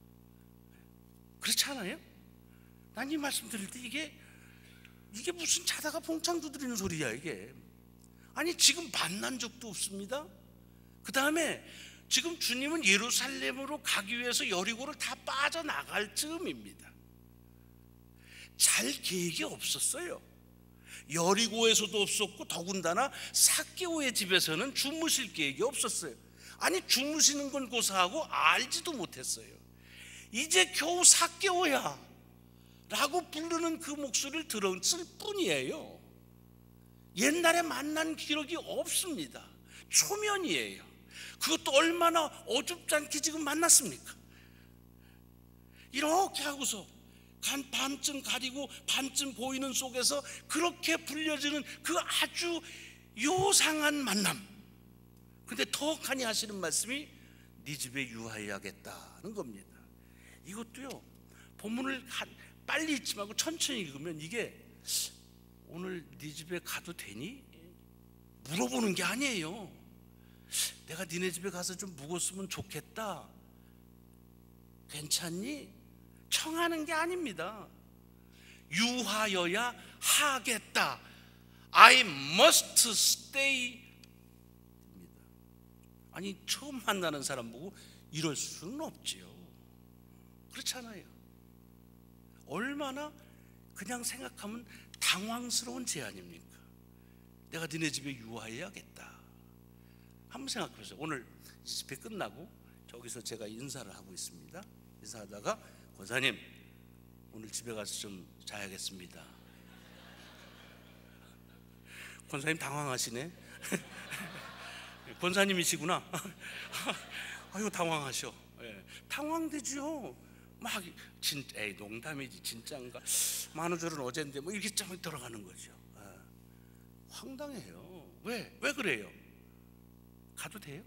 그렇지 않아요? 난 이 말씀 들을 때 이게 무슨 자다가 봉창 두드리는 소리야 이게. 아니 지금 만난 적도 없습니다. 그 다음에 지금 주님은 예루살렘으로 가기 위해서 여리고를 다 빠져나갈 즈음입니다. 잘 계획이 없었어요. 여리고에서도 없었고 더군다나 삭개오의 집에서는 주무실 계획이 없었어요. 아니 주무시는 건 고사하고 알지도 못했어요. 이제 겨우 삭개오야 라고 부르는 그 목소리를 들었을 뿐이에요. 옛날에 만난 기록이 없습니다. 초면이에요. 그것도 얼마나 어줍지 않게 지금 만났습니까? 이렇게 하고서 반쯤 가리고 반쯤 보이는 속에서 그렇게 불려지는 그 아주 요상한 만남. 근데 더욱하니 하시는 말씀이 네 집에 유하여야겠다는 겁니다. 이것도요, 본문을 빨리 읽지 말고 천천히 읽으면 이게 오늘 네 집에 가도 되니? 물어보는 게 아니에요. 내가 니네 집에 가서 좀 묵었으면 좋겠다. 괜찮니? 청하는 게 아닙니다. 유하여야 하겠다. I must stay. 아니 처음 만나는 사람 보고 이럴 수는 없지요. 그렇잖아요. 얼마나 그냥 생각하면 당황스러운 제안입니까? 내가 너네 집에 유하해야겠다. 한번 생각해 보세요. 오늘 집회 끝나고 저기서 제가 인사를 하고 있습니다. 인사하다가 권사님 오늘 집에 가서 좀 자야겠습니다. 권사님 당황하시네. 권사님이시구나. 아유 당황하셔. 예, 당황되죠. 막 에이 농담이지 진짜인가? 만우절은 어젠데 뭐 이렇게 좀 들어가는 거죠. 황당해요. 왜 그래요? 가도 돼요?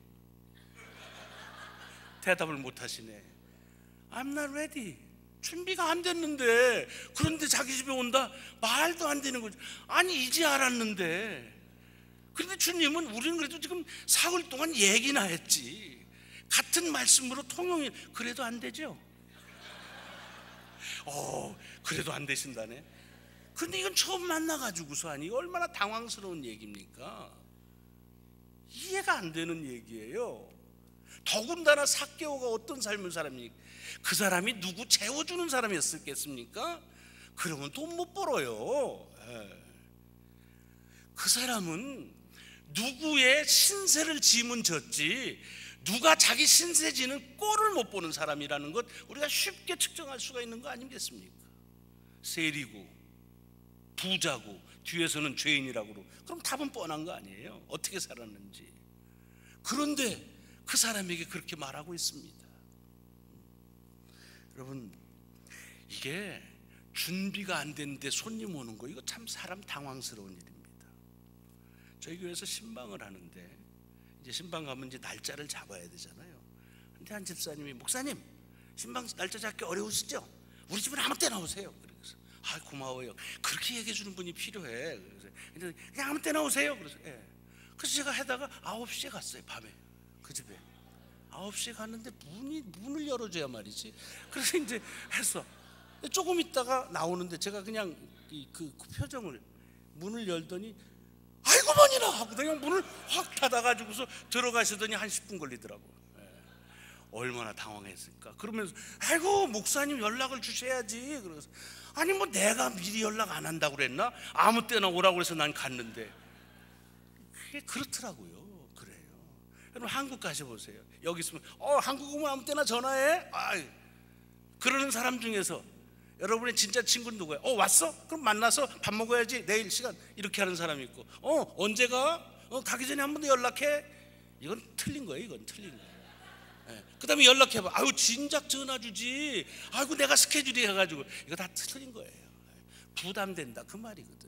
대답을 못 하시네. I'm not ready. 준비가 안 됐는데 그런데 자기 집에 온다? 말도 안 되는 거죠. 아니 이제 알았는데. 그런데 주님은 우리는 그래도 지금 사흘 동안 얘기나 했지. 같은 말씀으로 통용이 그래도 안 되죠? 그래도 안 되신다네. 근데 이건 처음 만나가지고서 하니 얼마나 당황스러운 얘기입니까? 이해가 안 되는 얘기예요. 더군다나 삭개오가 어떤 삶을 살았습니까? 그 사람이 누구 재워주는 사람이었겠습니까? 그러면 돈 못 벌어요. 그 사람은 누구의 신세를 지면 졌지 누가 자기 신세 지는 꼴을 못 보는 사람이라는 것 우리가 쉽게 측정할 수가 있는 거 아니겠습니까? 세리고 부자고 뒤에서는 죄인이라고 그러고, 그럼 답은 뻔한 거 아니에요? 어떻게 살았는지. 그런데 그 사람에게 그렇게 말하고 있습니다. 여러분, 이게 준비가 안 됐는데 손님 오는 거, 이거 참 사람 당황스러운 일입니다. 저희 교회에서 신방을 하는데 이제 신방 가면 이제 날짜를 잡아야 되잖아요. 근데 한 집사님이, 목사님 신방 날짜 잡기 어려우시죠? 우리 집은 아무 때나 오세요. 그래서 아, 고마워요. 그렇게 얘기해 주는 분이 필요해. 그래서 그냥 아무 때나 오세요. 그래서 그래서 제가 하다가 9시에 갔어요. 밤에 그 집에 9시에 갔는데 문을 열어줘야 말이지. 그래서 이제 했어. 조금 있다가 나오는데 제가 그냥 그 표정을, 문을 열더니 아이고 머니나 하고 그냥 문을 확 닫아가지고서 들어가시더니 한 10분 걸리더라고. 얼마나 당황했을까. 그러면서 아이고 목사님 연락을 주셔야지. 그래서 아니 뭐 내가 미리 연락 안 한다고 그랬나? 아무 때나 오라고 해서 난 갔는데. 그게 그렇더라고요. 그래요. 여러분 한국 가셔보세요. 여기 있으면 한국 오면 아무 때나 전화해. 그러는 사람 중에서 여러분의 진짜 친구는 누구예요? 왔어? 그럼 만나서 밥 먹어야지 내일 시간, 이렇게 하는 사람이 있고, 언제 가? 가기 전에 한 번 더 연락해. 이건 틀린 거예요. 이건 틀린 거예요. 그 다음에 연락해봐. 아유 진작 전화 주지. 아이고 내가 스케줄이 해가지고. 이거 다 틀린 거예요. 부담된다 그 말이거든.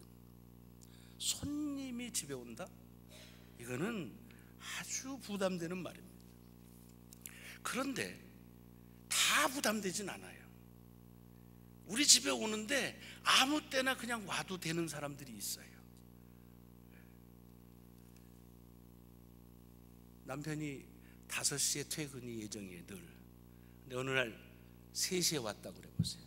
손님이 집에 온다? 이거는 아주 부담되는 말입니다. 그런데 다 부담되진 않아요. 우리 집에 오는데 아무 때나 그냥 와도 되는 사람들이 있어요. 남편이 5시에 퇴근이 예정이에요 늘. 근데 어느 날 3시에 왔다고 그래 보세요.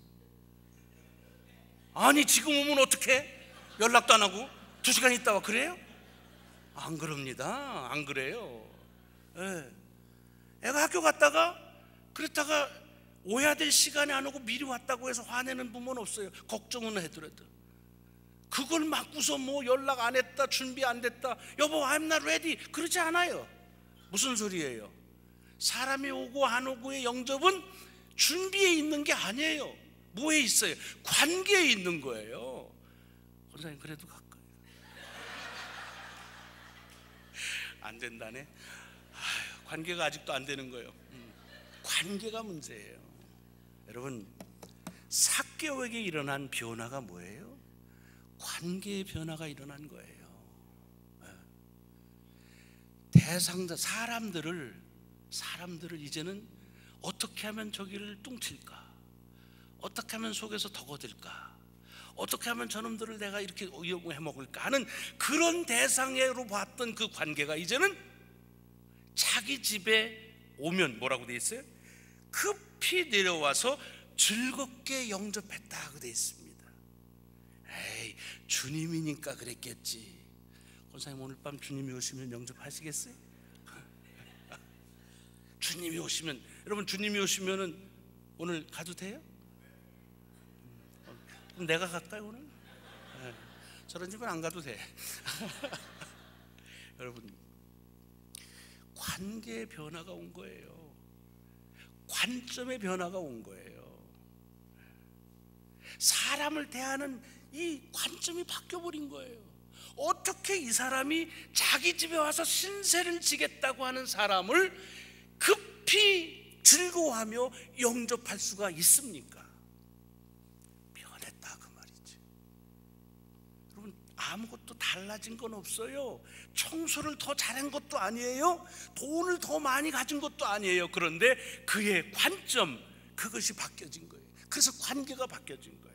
아니 지금 오면 어떡해? 연락도 안 하고 2시간 있다 와. 그래요? 안 그럽니다. 안 그래요. 애가 학교 갔다가 그랬다가 오야 될 시간에 안 오고 미리 왔다고 해서 화내는 부모는 없어요. 걱정은 해더라도. 그걸 맞고서 뭐 연락 안 했다, 준비 안 됐다, 여보 I'm not ready, 그러지 않아요. 무슨 소리예요? 사람이 오고 안 오고의 영접은 준비에 있는 게 아니에요. 뭐에 있어요? 관계에 있는 거예요. 권사님 그래도 갈까요? 안 된다네. 관계가 아직도 안 되는 거예요. 관계가 문제예요. 여러분, 삭개오에게 일어난 변화가 뭐예요? 관계의 변화가 일어난 거예요. 대상자 사람들을 이제는 어떻게 하면 저기를 뚱칠까? 어떻게 하면 속에서 덕어들까? 어떻게 하면 저놈들을 내가 이렇게 이용해 먹을까 하는 그런 대상으로 봤던 그 관계가 이제는 자기 집에 오면 뭐라고 돼 있어요? 급히 내려와서 즐겁게 영접했다고 돼 있습니다. 에이, 주님이니까 그랬겠지. 권사님 오늘 밤 주님이 오시면 영접하시겠어요? 주님이 오시면, 여러분 주님이 오시면은 오늘 가도 돼요? 그럼 내가 갈까요 오늘? 저런 집은 안 가도 돼. 여러분, 관계의 변화가 온 거예요. 관점의 변화가 온 거예요. 사람을 대하는 이 관점이 바뀌어버린 거예요. 어떻게 이 사람이 자기 집에 와서 신세를 지겠다고 하는 사람을 급히 즐거워하며 영접할 수가 있습니까? 변했다 그 말이지. 여러분, 아무것도 달라진 건 없어요. 청소를 더 잘한 것도 아니에요. 돈을 더 많이 가진 것도 아니에요. 그런데 그의 관점, 그것이 바뀌어진 거예요. 그래서 관계가 바뀌어진 거예요.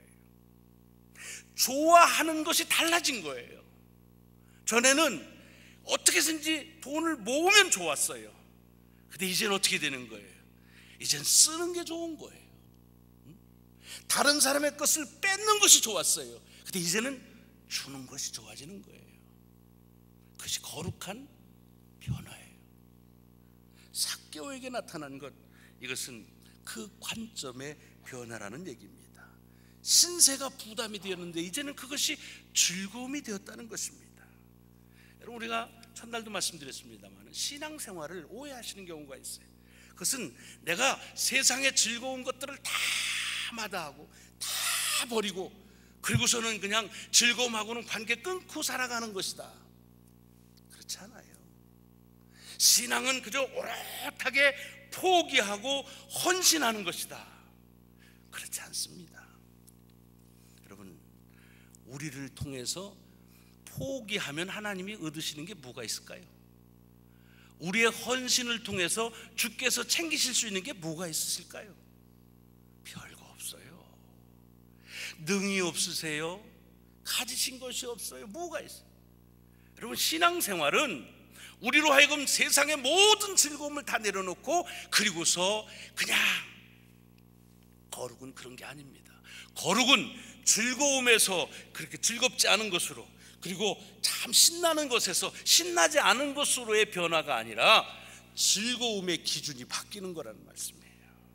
좋아하는 것이 달라진 거예요. 전에는 어떻게 해서든지 돈을 모으면 좋았어요. 근데 이제는 어떻게 되는 거예요? 이제는 쓰는 게 좋은 거예요. 다른 사람의 것을 뺏는 것이 좋았어요. 근데 근데 이제는 주는 것이 좋아지는 거예요. 그것이 거룩한 변화예요. 삭개오에게 나타난 것, 이것은 그 관점의 변화라는 얘기입니다. 신세가 부담이 되었는데 이제는 그것이 즐거움이 되었다는 것입니다. 여러분, 우리가 첫날도 말씀드렸습니다만 신앙생활을 오해하시는 경우가 있어요. 그것은 내가 세상의 즐거운 것들을 다 마다하고 다 버리고 그리고서는 그냥 즐거움하고는 관계 끊고 살아가는 것이다. 그렇지 않아요. 신앙은 그저 오롯하게 포기하고 헌신하는 것이다. 그렇지 않습니다. 여러분, 우리를 통해서 포기하면 하나님이 얻으시는 게 뭐가 있을까요? 우리의 헌신을 통해서 주께서 챙기실 수 있는 게 뭐가 있으실까요? 별거 없어요. 능이 없으세요? 가지신 것이 없어요. 뭐가 있어요? 여러분, 신앙생활은 우리로 하여금 세상의 모든 즐거움을 다 내려놓고 그리고서 그냥, 거룩은 그런 게 아닙니다. 거룩은 즐거움에서 그렇게 즐겁지 않은 것으로, 그리고 참 신나는 것에서 신나지 않은 것으로의 변화가 아니라 즐거움의 기준이 바뀌는 거라는 말씀이에요.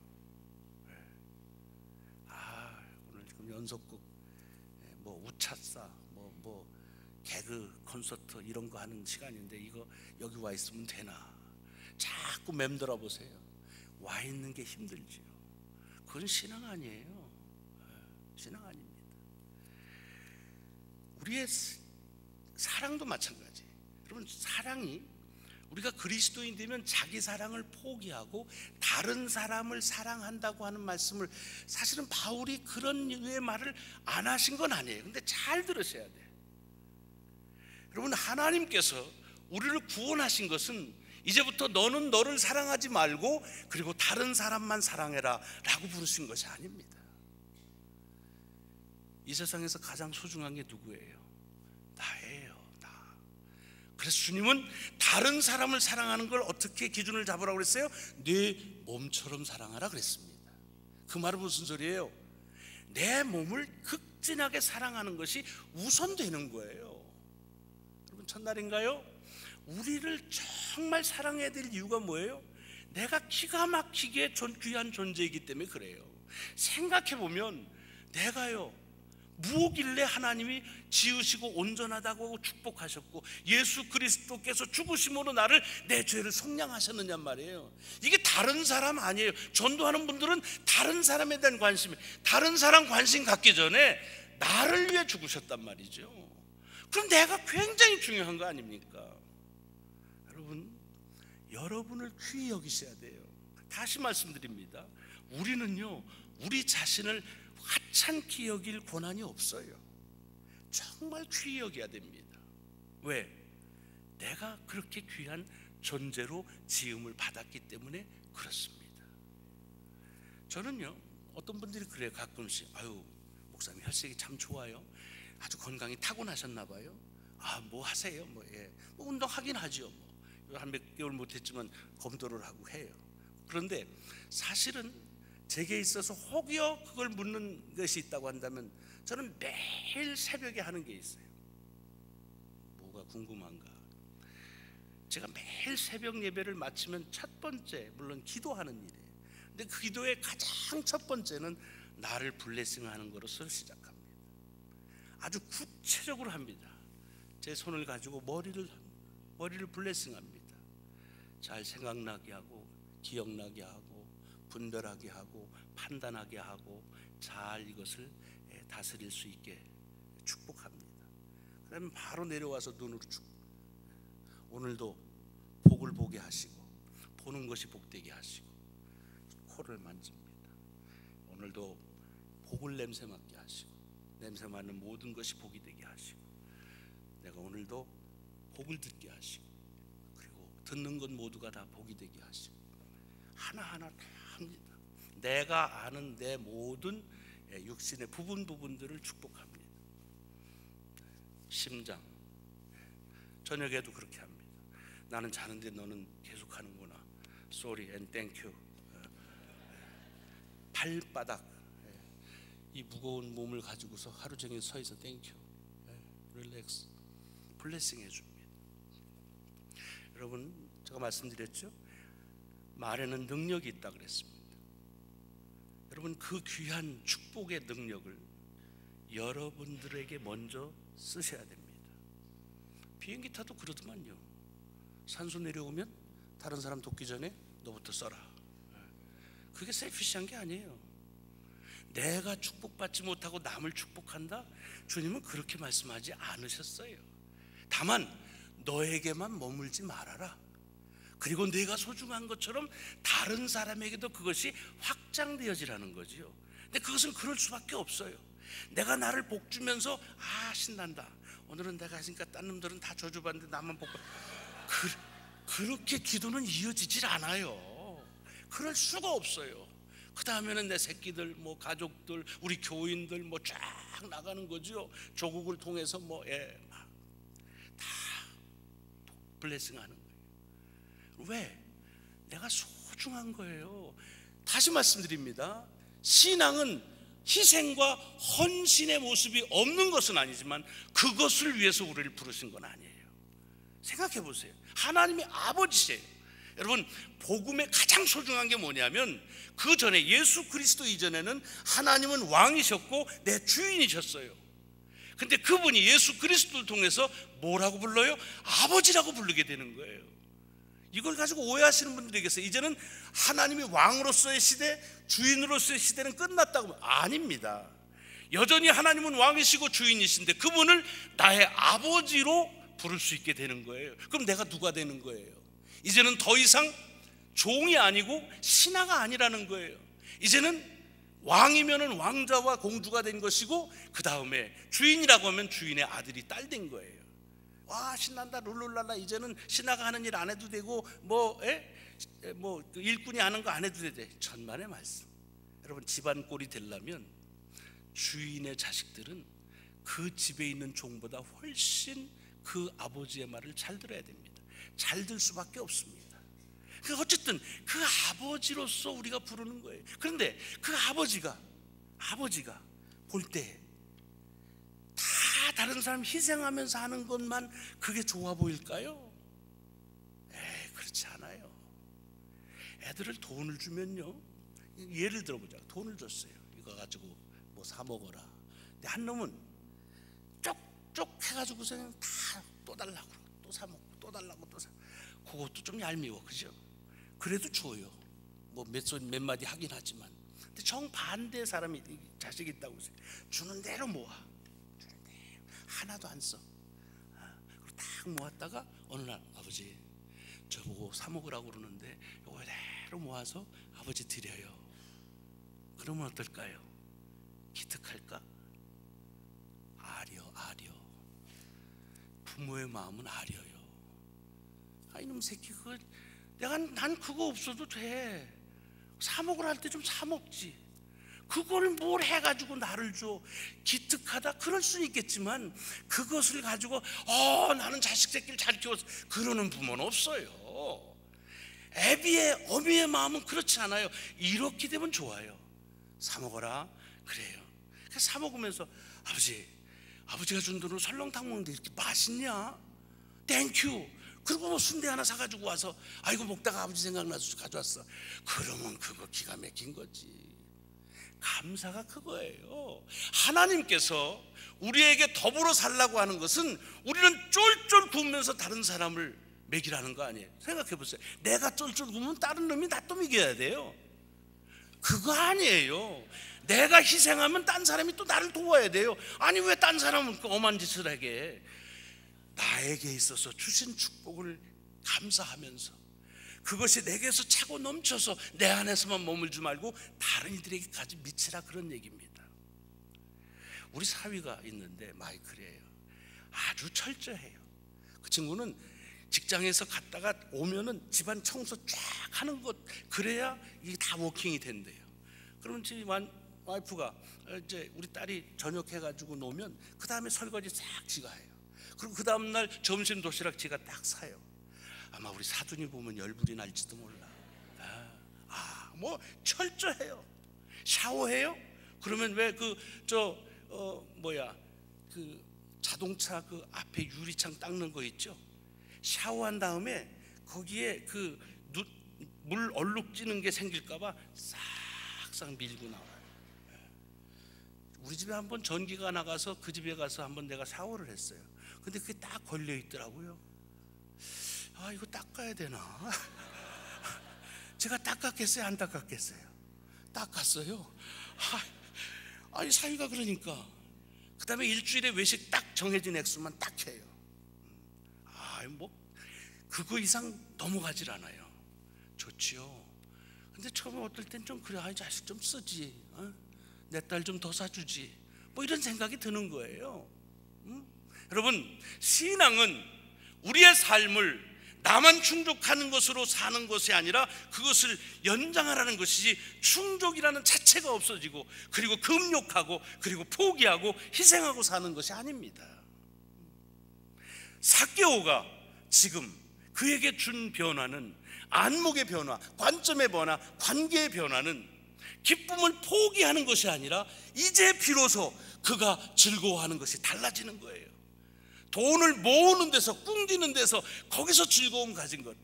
오늘 지금 연속극, 뭐 우차싸, 뭐 개그 콘서트 이런 거 하는 시간인데 이거 여기 와 있으면 되나? 자꾸 맴돌아 보세요. 와 있는 게 힘들지요. 그건 신앙 아니에요. 신앙 아닙니다. 우리의 사랑도 마찬가지. 여러분, 사랑이, 우리가 그리스도인 되면 자기 사랑을 포기하고 다른 사람을 사랑한다고 하는 말씀을, 사실은 바울이 그런 류의 말을 안 하신 건 아니에요. 근데 잘 들으셔야 돼요. 여러분, 하나님께서 우리를 구원하신 것은 이제부터 너는 너를 사랑하지 말고 그리고 다른 사람만 사랑해라 라고 부르신 것이 아닙니다. 이 세상에서 가장 소중한 게 누구예요? 나예요. 나. 그래서 주님은 다른 사람을 사랑하는 걸 어떻게 기준을 잡으라고 그랬어요? 네 몸처럼 사랑하라 그랬습니다. 그 말은 무슨 소리예요? 내 몸을 극진하게 사랑하는 것이 우선되는 거예요. 여러분, 첫날인가요? 우리를 정말 사랑해야 될 이유가 뭐예요? 내가 기가 막히게 귀한 존재이기 때문에 그래요. 생각해보면 내가요, 무엇길래 하나님이 지으시고 온전하다고 축복하셨고 예수 그리스도께서 죽으심으로 나를, 내 죄를 속량하셨느냐 말이에요. 이게 다른 사람 아니에요. 전도하는 분들은 다른 사람에 대한 관심, 다른 사람 관심 갖기 전에 나를 위해 죽으셨단 말이죠. 그럼 내가 굉장히 중요한 거 아닙니까? 여러분, 여러분을 귀히 여기셔야 돼요. 다시 말씀드립니다. 우리는요, 우리 자신을 하찮게 여길 권한이 없어요. 정말 귀히 여겨야 됩니다. 왜? 내가 그렇게 귀한 존재로 지음을 받았기 때문에 그렇습니다. 저는요, 어떤 분들이 그래요. 가끔씩, 아유, 목사님 혈색이 참 좋아요. 아주 건강이 타고나셨나 봐요. 뭐 하세요? 뭐 운동하긴 하죠. 한 몇 개월 못했지만 검도를 하고 해요. 그런데 사실은 제게 있어서 혹여 그걸 묻는 것이 있다고 한다면 저는 매일 새벽에 하는 게 있어요. 뭐가 궁금한가? 제가 매일 새벽 예배를 마치면 첫 번째, 물론 기도하는 일이에요. 근데 그 기도의 가장 첫 번째는 나를 블레싱하는 것으로 시작합니다. 아주 구체적으로 합니다. 제 손을 가지고 머리를 블레싱합니다. 잘 생각나게 하고, 기억나게 하고, 분별하게 하고, 판단하게 하고, 잘 이것을 다스릴 수 있게 축복합니다. 그러면 바로 내려와서 눈으로 오늘도 복을 보게 하시고, 보는 것이 복되게 하시고, 코를 만집니다. 오늘도 복을 냄새 맡게 하시고, 냄새 맡는 모든 것이 복이 되게 하시고, 내가 오늘도 복을 듣게 하시고, 그리고 듣는 것 모두가 다 복이 되게 하시고, 하나하나 다 합니다. 내가 아는 내 모든 육신의 부분들을 축복합니다. 심장, 저녁에도 그렇게 합니다. 나는 자는데 너는 계속하는구나. Sorry and thank you. 발바닥, 이 무거운 몸을 가지고서 하루 종일 서 있어. 땡큐, 릴렉스, 블레싱 해줍니다. 여러분, 제가 말씀드렸죠? 말에는 능력이 있다 그랬습니다. 여러분, 그 귀한 축복의 능력을 여러분들에게 먼저 쓰셔야 됩니다. 비행기 타도 그러더만요. 산소 내려오면 다른 사람 돕기 전에 너부터 써라. 그게 셀피시한 게 아니에요. 내가 축복받지 못하고 남을 축복한다? 주님은 그렇게 말씀하지 않으셨어요. 다만 너에게만 머물지 말아라. 그리고 내가 소중한 것처럼 다른 사람에게도 그것이 확장되어지라는 거지요. 근데 그것은 그럴 수밖에 없어요. 내가 나를 복 주면서 신난다, 오늘은 내가 했으니까 딴 놈들은 다 저주받는데 나만 복 받... 그렇게 기도는 이어지질 않아요. 그럴 수가 없어요. 그 다음에는 내 새끼들, 뭐 가족들, 우리 교인들 뭐 쫙 나가는 거죠. 조국을 통해서 다 블레싱하는 거예요. 왜? 내가 소중한 거예요. 다시 말씀드립니다. 신앙은 희생과 헌신의 모습이 없는 것은 아니지만 그것을 위해서 우리를 부르신 건 아니에요. 생각해 보세요. 하나님이 아버지세요. 여러분, 복음의 가장 소중한 게 뭐냐면 그 전에 예수 그리스도 이전에는 하나님은 왕이셨고 내 주인이셨어요. 근데 그분이 예수 그리스도를 통해서 뭐라고 불러요? 아버지라고 부르게 되는 거예요. 이걸 가지고 오해하시는 분들이 계세요. 이제는 하나님이 왕으로서의 시대, 주인으로서의 시대는 끝났다고. 아닙니다. 여전히 하나님은 왕이시고 주인이신데 그분을 나의 아버지로 부를 수 있게 되는 거예요. 그럼 내가 누가 되는 거예요? 이제는 더 이상 종이 아니고 신하가 아니라는 거예요. 이제는 왕이면은 왕자와 공주가 된 것이고 그 다음에 주인이라고 하면 주인의 아들이 딸 된 거예요. 와, 신난다, 룰룰랄라. 이제는 신하가 하는 일 안 해도 되고 뭐 일꾼이 하는 거 안 해도 돼. 천만의 말씀. 여러분, 집안 꼴이 되려면 주인의 자식들은 그 집에 있는 종보다 훨씬 그 아버지의 말을 잘 들어야 됩니다. 잘 들 수밖에 없습니다. 어쨌든 그 아버지로서 우리가 부르는 거예요. 그런데 그 아버지가 볼 때 다 다른 사람 희생하면서 하는 것만 그게 좋아 보일까요? 그렇지 않아요. 애들을 돈을 주면요, 예를 들어보자. 돈을 줬어요. 이거 가지고 뭐 사 먹어라. 근데 한 놈은 쪽쪽 해가지고 그냥 다 또 달라고, 또 사 먹고, 또 달라고, 또 사. 그것도 좀 얄미워, 그죠? 그래도 줘요. 뭐 몇 마디 하긴 하지만. 근데 정반대 사람이 자식이 있다고 해서 주는 대로 모아. 주는 대로 하나도 안 써. 그리고 딱 모았다가 어느 날 아버지 저보고 사 먹으라고 그러는데 이거 그대로 모아서 아버지 드려요. 그러면 어떨까요? 기특할까? 아려. 부모의 마음은 아려요. 이놈 새끼, 난 그거 없어도 돼. 사 먹으라 할 때 좀 사 먹지. 그걸 뭘 해가지고 나를 줘. 기특하다, 그럴 수는 있겠지만 그것을 가지고 나는 자식 새끼를 잘 키워서 그러는 부모는 없어요. 애비의 어미의 마음은 그렇지 않아요. 이렇게 되면 좋아요. 사 먹어라. 그래요. 사 먹으면서 아버지가 준 돈으로 설렁탕 먹는데 이렇게 맛있냐? 땡큐. 그리고 뭐 순대 하나 사가지고 와서 아이고 먹다가 아버지 생각나서 가져왔어. 그러면 그거 기가 막힌 거지. 감사가 그거예요. 하나님께서 우리에게 더불어 살라고 하는 것은 우리는 쫄쫄 굶으면서 다른 사람을 먹이라는 거 아니에요. 생각해 보세요. 내가 쫄쫄 굶으면 다른 놈이 나 또 먹여야 돼요. 그거 아니에요. 내가 희생하면 딴 사람이 또 나를 도와야 돼요. 아니, 왜 딴 사람은 엄한 짓을 하게? 나에게 있어서 주신 축복을 감사하면서 그것이 내게서 차고 넘쳐서 내 안에서만 머물지 말고 다른 이들에게까지 미치라, 그런 얘기입니다. 우리 사위가 있는데 마이클이에요. 아주 철저해요. 그 친구는 직장에서 갔다가 오면은 집안 청소 쫙 하는 것, 그래야 이게 다 워킹이 된대요. 그러면 제 와이프가 이제 우리 딸이 저녁 해가지고 놓으면 그 다음에 설거지 싹 지가 해요. 그리고 그 다음날 점심 도시락 지가 딱 사요. 아마 우리 사돈이 보면 열불이 날지도 몰라. 뭐 철저해요. 샤워해요? 그러면 왜 그 자동차 그 앞에 유리창 닦는 거 있죠? 샤워한 다음에 거기에 그 물 얼룩지는 게 생길까봐 싹싹 밀고 나와요. 우리 집에 한번 전기가 나가서 그 집에 가서 한번 내가 샤워를 했어요. 근데 그게 딱 걸려 있더라고요. 아, 이거 닦아야 되나? 제가 닦았겠어요? 안 닦았겠어요? 닦았어요. 아니 사위가 그러니까 그 다음에 일주일에 외식 딱 정해진 액수만 딱 해요. 뭐 그거 이상 넘어가질 않아요. 좋지요. 근데 처음에 어떨 땐 좀 그래, 이 자식 좀 쓰지, 내 딸 좀 더 사주지, 뭐 이런 생각이 드는 거예요. 여러분, 신앙은 우리의 삶을 나만 충족하는 것으로 사는 것이 아니라 그것을 연장하라는 것이지, 충족이라는 자체가 없어지고 그리고 금욕하고 그리고 포기하고 희생하고 사는 것이 아닙니다. 삭개오가 지금 그에게 준 변화는, 안목의 변화, 관점의 변화, 관계의 변화는 기쁨을 포기하는 것이 아니라 이제 비로소 그가 즐거워하는 것이 달라지는 거예요. 돈을 모으는 데서, 꿍지는 데서, 거기서 즐거움 가진 것.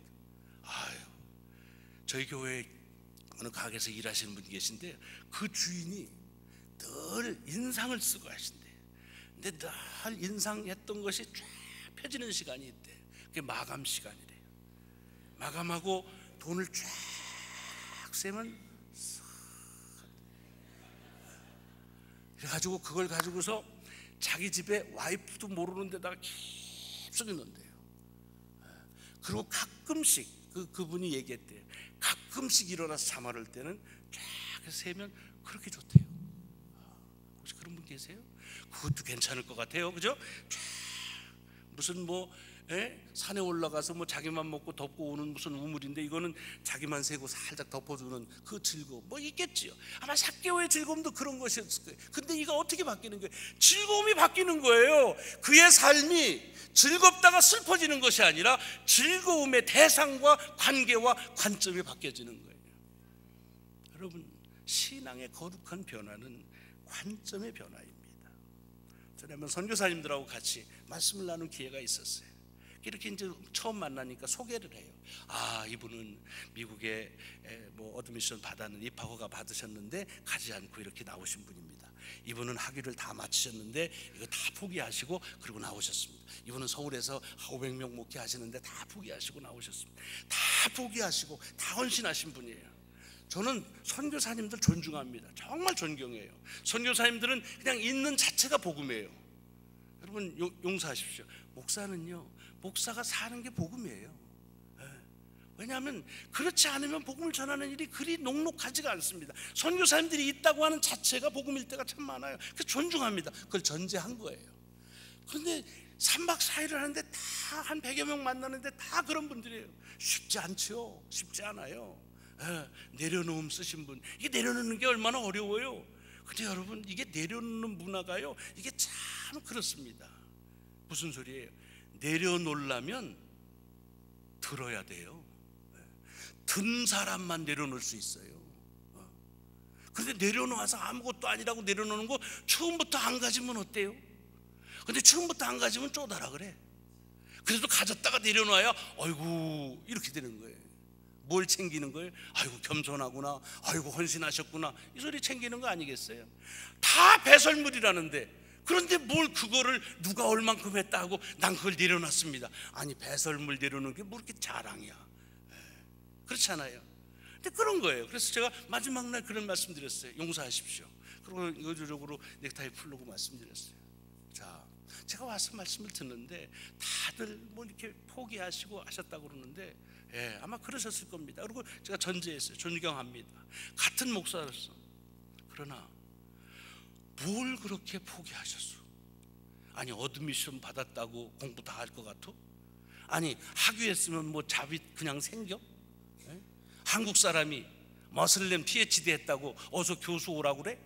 저희 교회에 어느 가게에서 일하시는 분이 계신데 그 주인이 늘 인상을 쓰고 하신대. 근데 늘 인상했던 것이 쫙 펴지는 시간이 있대. 그게 마감 시간이래요. 마감하고 돈을 쫙 세면 그래가지고 그걸 가지고서 자기 집에 와이프도 모르는 데다가 깊숙이 넣는데요. 그리고 가끔씩 그분이 얘기했대요. 가끔씩 일어나서 잠을 할 때는 쫙 세면 그렇게 좋대요. 혹시 그런 분 계세요? 그것도 괜찮을 것 같아요. 그죠? 쫙 무슨 산에 올라가서 자기만 먹고 덮고 오는 무슨 우물인데, 이거는 자기만 세고 살짝 덮어주는 그 즐거움 뭐 있겠지요. 아마 삭개오의 즐거움도 그런 것이었을 거예요. 근데 이가 어떻게 바뀌는 거예요? 즐거움이 바뀌는 거예요. 그의 삶이 즐겁다가 슬퍼지는 것이 아니라 즐거움의 대상과 관계와 관점이 바뀌어지는 거예요. 여러분, 신앙의 거룩한 변화는 관점의 변화입니다. 전에 한번 선교사님들하고 같이 말씀을 나눈 기회가 있었어요. 이렇게 이제 처음 만나니까 소개를 해요. 이분은 미국에 어드미션 받았는 입학허가 받으셨는데 가지 않고 이렇게 나오신 분입니다. 이분은 학위를 다 마치셨는데 이거 다 포기하시고 그리고 나오셨습니다. 이분은 서울에서 500명 목회하시는데 다 포기하시고 나오셨습니다. 다 포기하시고 다 헌신하신 분이에요. 저는 선교사님들 존중합니다. 정말 존경해요. 선교사님들은 그냥 있는 자체가 복음이에요. 여러분 용서하십시오. 목사가 사는 게 복음이에요. 왜냐하면 그렇지 않으면 복음을 전하는 일이 그리 녹록하지가 않습니다. 선교사님들이 있다고 하는 자체가 복음일 때가 참 많아요. 그래서 존중합니다. 그걸 전제한 거예요. 그런데 3박 4일을 하는데 다 한 100여 명 만나는데 다 그런 분들이에요. 쉽지 않죠. 쉽지 않아요. 내려놓음 쓰신 분, 이게 내려놓는 게 얼마나 어려워요. 근데 여러분, 이게 내려놓는 문화가요, 이게 참 그렇습니다. 무슨 소리예요? 내려놓으려면 들어야 돼요. 든 사람만 내려놓을 수 있어요. 그런데 내려놓아서 아무것도 아니라고 내려놓는 거, 처음부터 안 가지면 어때요? 근데 처음부터 안 가지면 쪼다라 그래. 그래도 가졌다가 내려놔야 아이고 이렇게 되는 거예요. 뭘 챙기는 거예요? 아이고 겸손하구나, 아이고 헌신하셨구나, 이 소리 챙기는 거 아니겠어요? 다 배설물이라는데, 그런데 뭘 그거를 누가 얼만큼 했다 하고 난 그걸 내려놨습니다. 아니, 배설물 내려놓는 게 뭐 이렇게 자랑이야. 그렇지 않아요? 근데 그런 거예요. 그래서 제가 마지막 날 그런 말씀 드렸어요. 용서하십시오. 그리고 의도적으로 넥타이 풀려고 말씀드렸어요. 자, 제가 와서 말씀을 듣는데 다들 뭐 이렇게 포기하시고 하셨다고 그러는데, 아마 그러셨을 겁니다. 그리고 제가 전제했어요. 존경합니다. 같은 목사로서. 그러나 뭘 그렇게 포기하셨어? 아니, 어드미션 받았다고 공부 다 할 것 같아? 아니, 학위했으면 뭐 잡이 그냥 생겨? 한국 사람이 머슬렘 PhD 했다고 어서 교수 오라고 그래?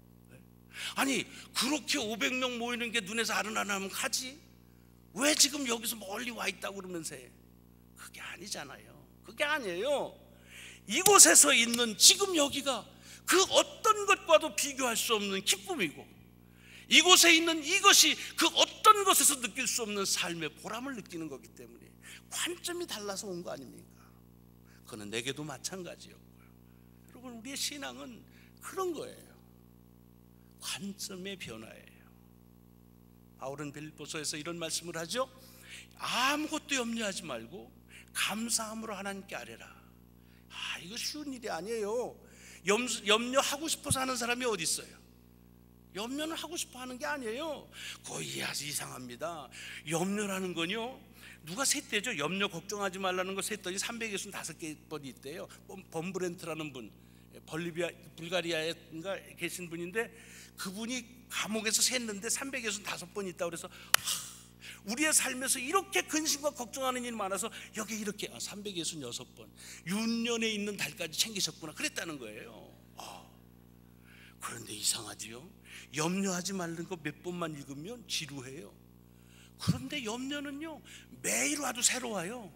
아니, 그렇게 500명 모이는 게 눈에서 아른아른하면 가지, 왜 지금 여기서 멀리 와 있다고 그러면서 해? 그게 아니잖아요. 그게 아니에요. 이곳에서 있는 지금 여기가 그 어떤 것과도 비교할 수 없는 기쁨이고, 이곳에 있는 이것이 그 어떤 것에서 느낄 수 없는 삶의 보람을 느끼는 거기 때문에 관점이 달라서 온 거 아닙니까? 그는 내게도 마찬가지였고요. 여러분, 우리의 신앙은 그런 거예요. 관점의 변화예요. 바울은 빌립보서에서 이런 말씀을 하죠. 아무것도 염려하지 말고 감사함으로 하나님께 아뢰라. 이거 쉬운 일이 아니에요. 염려하고 싶어서 하는 사람이 어디 있어요? 염려는 하고 싶어 하는 게 아니에요. 거의 이상합니다. 염려라는 건요, 누가 셌대죠? 염려 걱정하지 말라는 거 셌더니 365번이 있대요. 범브렌트라는 분, 불가리아에 계신 분인데, 그분이 감옥에서 셌는데 365번이 있다고 그래서 우리의 삶에서 이렇게 근심과 걱정하는 일이 많아서 여기 이렇게 366번 윤년에 있는 달까지 챙기셨구나 그랬다는 거예요. 그런데 이상하지요. 염려하지 말는 거 몇 번만 읽으면 지루해요. 그런데 염려는요, 매일 와도 새로워요.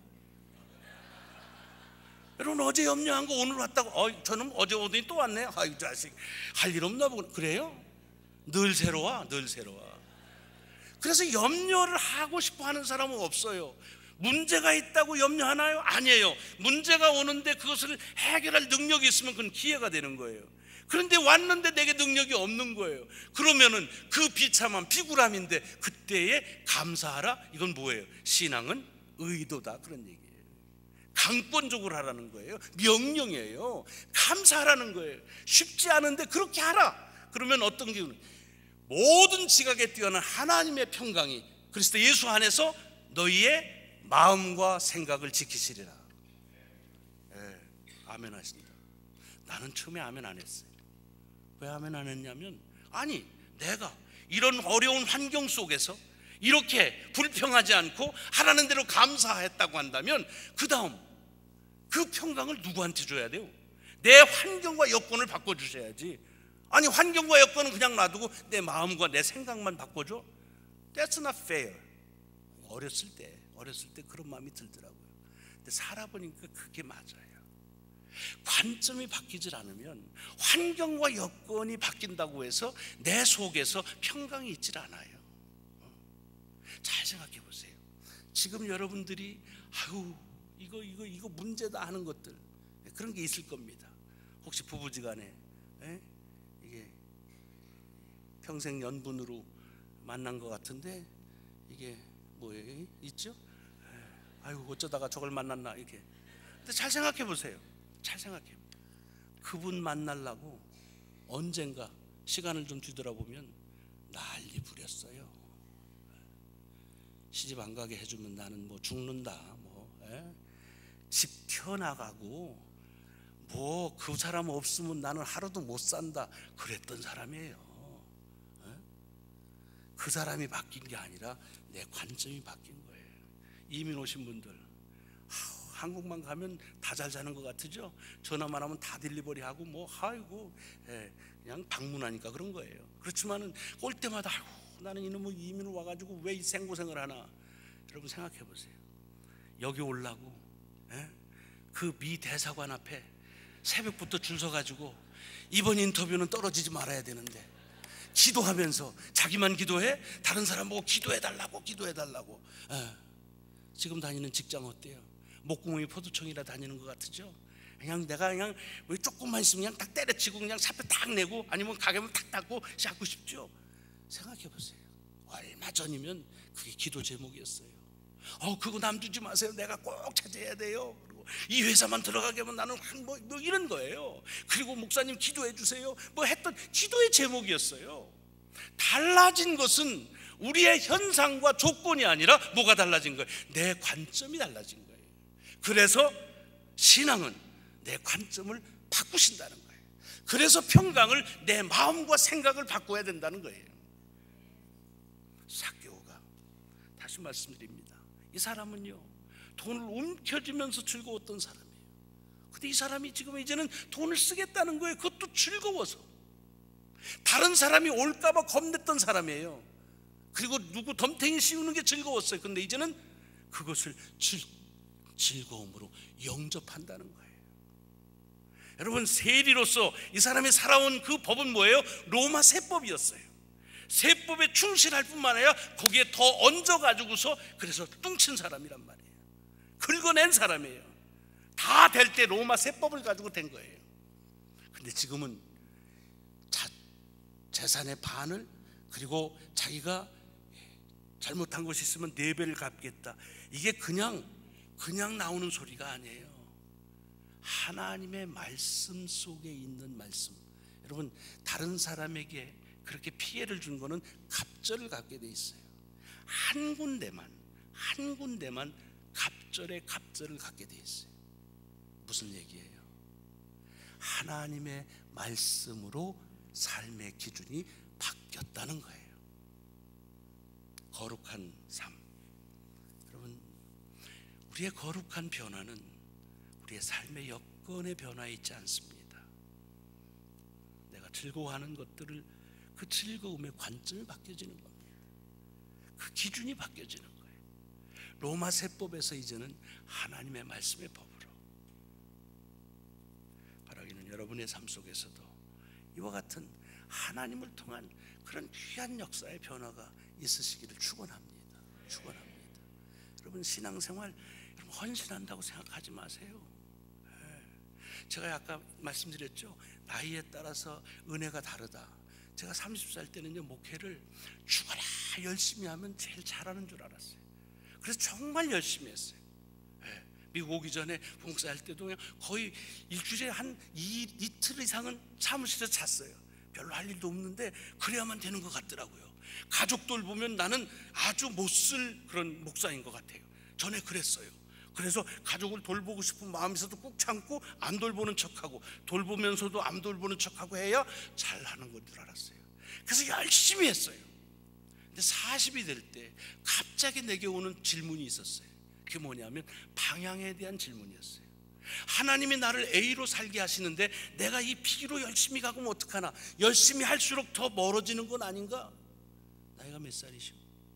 여러분, 어제 염려한 거 오늘 왔다고 저는 어제 오더니 또 왔네. 이 자식 할 일 없나 보구나. 그래요? 늘 새로워. 그래서 염려를 하고 싶어 하는 사람은 없어요. 문제가 있다고 염려하나요? 아니에요. 문제가 오는데 그것을 해결할 능력이 있으면 그건 기회가 되는 거예요. 그런데 왔는데 내게 능력이 없는 거예요. 그러면은 그 비참한 비굴함인데 그때에 감사하라. 이건 뭐예요? 신앙은 의도다, 그런 얘기예요. 강권적으로 하라는 거예요. 명령이에요. 감사하라는 거예요. 쉽지 않은데 그렇게 하라. 그러면 어떤 기분? 모든 지각에 뛰어난 하나님의 평강이 그리스도 예수 안에서 너희의 마음과 생각을 지키시리라. 아멘 하신다. 나는 처음에 아멘 안 했어요. 왜 아멘 안 했냐면, 내가 이런 어려운 환경 속에서 이렇게 불평하지 않고 하라는 대로 감사했다고 한다면 그 다음 그 평강을 누구한테 줘야 돼요? 내 환경과 여건을 바꿔주셔야지. 환경과 여건은 그냥 놔두고 내 마음과 내 생각만 바꿔줘? That's not fair. 어렸을 때 그런 마음이 들더라고요. 근데 살아보니까 그게 맞아요. 관점이 바뀌질 않으면 환경과 여건이 바뀐다고 해서 내 속에서 평강이 있질 않아요. 잘 생각해 보세요. 지금 여러분들이 이거 문제다 하는 것들, 그런 게 있을 겁니다. 혹시 부부지간에 이게 평생 연분으로 만난 것 같은데 이게 뭐예요? 있죠? 어쩌다가 저걸 만났나 이렇게. 근데 잘 생각해 보세요. 그분 만나려고 언젠가 시간을 좀 뒤돌아보면 난리 부렸어요. 시집 안 가게 해주면 나는 죽는다, 집 튀어나가고 그 사람 없으면 나는 하루도 못 산다 그랬던 사람이에요. 그 사람이 바뀐 게 아니라 내 관점이 바뀐 거예요. 이민 오신 분들, 한국만 가면 다 잘 사는 것 같으죠? 전화만 하면 다 딜리버리 하고 그냥 방문하니까 그런 거예요. 그렇지만은 올 때마다 나는 이놈의 이민을 와가지고 왜 이 생고생을 하나. 여러분 생각해 보세요. 여기 오려고 그 미 대사관 앞에 새벽부터 줄 서가지고 이번 인터뷰는 떨어지지 말아야 되는데 기도하면서 자기만 기도해? 다른 사람 보고 기도해달라고. 지금 다니는 직장 어때요? 목구멍이 포도청이라 다니는 것 같으죠? 내가 왜 조금만 있으면 그냥 딱 때려치고 그냥 사표 딱 내고 아니면 가게문 탁 닫고 씻고 싶죠? 생각해 보세요. 얼마 전이면 그게 기도 제목이었어요. 그거 남 주지 마세요. 내가 꼭 찾아야 돼요. 그리고 이 회사만 들어가게 하면 나는 이런 거예요. 그리고 목사님 기도해 주세요. 했던 기도의 제목이었어요. 달라진 것은 우리의 현상과 조건이 아니라 뭐가 달라진 거예요? 내 관점이 달라진 거예요. 그래서 신앙은 내 관점을 바꾸신다는 거예요. 그래서 평강을 내 마음과 생각을 바꿔야 된다는 거예요. 삭개오가, 다시 말씀드립니다, 이 사람은요 돈을 움켜쥐면서 즐거웠던 사람이에요. 근데 이 사람이 지금 이제는 돈을 쓰겠다는 거예요. 그것도 즐거워서. 다른 사람이 올까봐 겁냈던 사람이에요. 그리고 누구 덤탱이 씌우는 게 즐거웠어요. 근데 이제는 그것을 즐거움으로 영접한다는 거예요. 여러분, 세리로서 이 사람이 살아온 그 법은 뭐예요? 로마 세법이었어요. 세법에 충실할 뿐만 아니라 거기에 더 얹어가지고서 그래서 뚱친 사람이란 말이에요. 긁어낸 사람이에요. 다 될 때 로마 세법을 가지고 된 거예요. 근데 지금은 재산의 반을, 그리고 자기가 잘못한 것이 있으면 4배를 갚겠다. 이게 그냥 나오는 소리가 아니에요. 하나님의 말씀 속에 있는 말씀. 여러분, 다른 사람에게 그렇게 피해를 준 거는 갑절을 갖게 돼 있어요. 한 군데만 갑절을 갖게 돼 있어요. 무슨 얘기예요? 하나님의 말씀으로 삶의 기준이 바뀌었다는 거예요. 거룩한 삶. 여러분, 우리의 거룩한 변화는 우리의 삶의 여건의 변화에 있지 않습니다. 내가 즐거워하는 것들을, 그 즐거움의 관점이 바뀌어지는 겁니다. 그 기준이 바뀌어지는 거예요. 로마 세법에서 이제는 하나님의 말씀의 법으로. 바라기는 여러분의 삶 속에서도 이와 같은 하나님을 통한 그런 귀한 역사의 변화가 있으시기를 축원합니다. 여러분, 신앙생활 여러분 헌신한다고 생각하지 마세요. 제가 아까 말씀드렸죠. 나이에 따라서 은혜가 다르다. 제가 30살 때는요, 목회를 죽어라 열심히 하면 제일 잘하는 줄 알았어요. 그래서 정말 열심히 했어요. 미국 오기 전에 봉사할 때도 그냥 거의 일주일에 한 이틀 이상은 사무실에서 잤어요. 별로 할 일도 없는데 그래야만 되는 것 같더라고요. 가족들 보면 나는 아주 못 쓸 그런 목사인 것 같아요. 전에 그랬어요. 그래서 가족을 돌보고 싶은 마음에서도 꾹 참고 안 돌보는 척하고, 돌보면서도 안 돌보는 척하고 해야 잘하는 건 줄 알았어요. 그래서 열심히 했어요. 근데 40이 될 때 갑자기 내게 오는 질문이 있었어요. 그게 뭐냐면 방향에 대한 질문이었어요. 하나님이 나를 A로 살게 하시는데 내가 이 B로 열심히 가면 어떡하나? 열심히 할수록 더 멀어지는 건 아닌가? 나이가 몇 살이시오?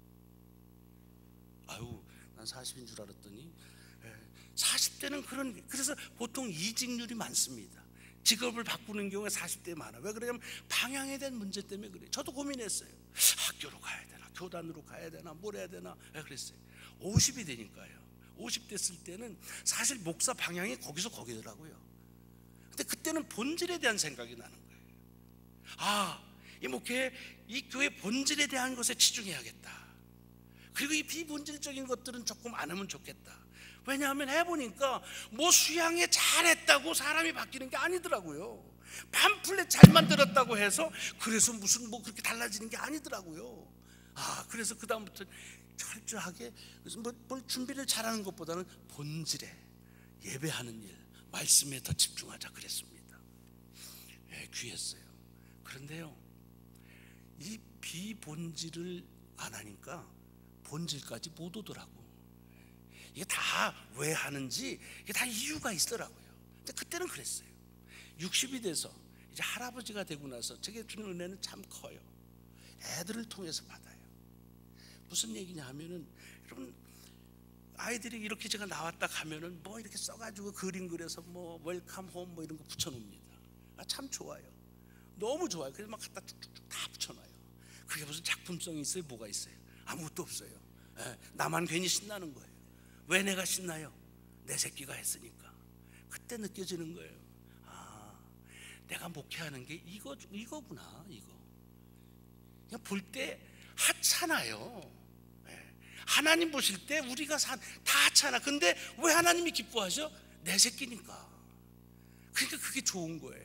아유, 난 40인 줄 알았더니 40대는 그래서 보통 이직률이 많습니다. 직업을 바꾸는 경우가 40대 많아. 왜 그러냐면 방향에 대한 문제 때문에 그래요. 저도 고민했어요. 학교로 가야 되나, 교단으로 가야 되나, 뭘 해야 되나. 왜 그랬어요? 50이 되니까요. 50 됐을 때는 사실 목사 방향이 거기서 거기더라고요. 근데 그때는 본질에 대한 생각이 나는 거예요. 이 목회, 이 교회 본질에 대한 것에 치중해야겠다. 그리고 이 비본질적인 것들은 조금 안 하면 좋겠다. 왜냐하면 해보니까 뭐 수양에 잘했다고 사람이 바뀌는 게 아니더라고요. 팜플렛 잘 만들었다고 해서 그래서 무슨 뭐 그렇게 달라지는 게 아니더라고요. 그래서 그 다음부터 철저하게 뭘 준비를 잘하는 것보다는 본질에, 예배하는 일, 말씀에 더 집중하자 그랬습니다. 귀했어요. 그런데요, 이 비본질을 안 하니까 본질까지 못 오더라고. 이게 다 왜 하는지 이게 다 이유가 있더라고요. 근데 그때는 그랬어요. 60이 돼서 이제 할아버지가 되고 나서 제게 주는 은혜는 참 커요. 애들을 통해서 받아요. 무슨 얘기냐 하면은, 여러분, 아이들이 이렇게 제가 나왔다 가면은 뭐 이렇게 써가지고 그림 그려서 뭐 웰컴 홈 뭐 이런 거 붙여놓습니다. 참 좋아요. 너무 좋아요. 그래서 막 갖다 쭉쭉쭉 다 붙여놔요. 그게 무슨 작품성이 있어요? 뭐가 있어요? 아무것도 없어요. 나만 괜히 신나는 거예요. 왜 내가 신나요? 내 새끼가 했으니까. 그때 느껴지는 거예요. 내가 목회하는 게 이거구나. 이거 그냥 볼 때 하찮아요. 하나님 보실 때 우리가 다 하찮아. 근데 왜 하나님이 기뻐하죠? 내 새끼니까. 그러니까 그게 좋은 거예요.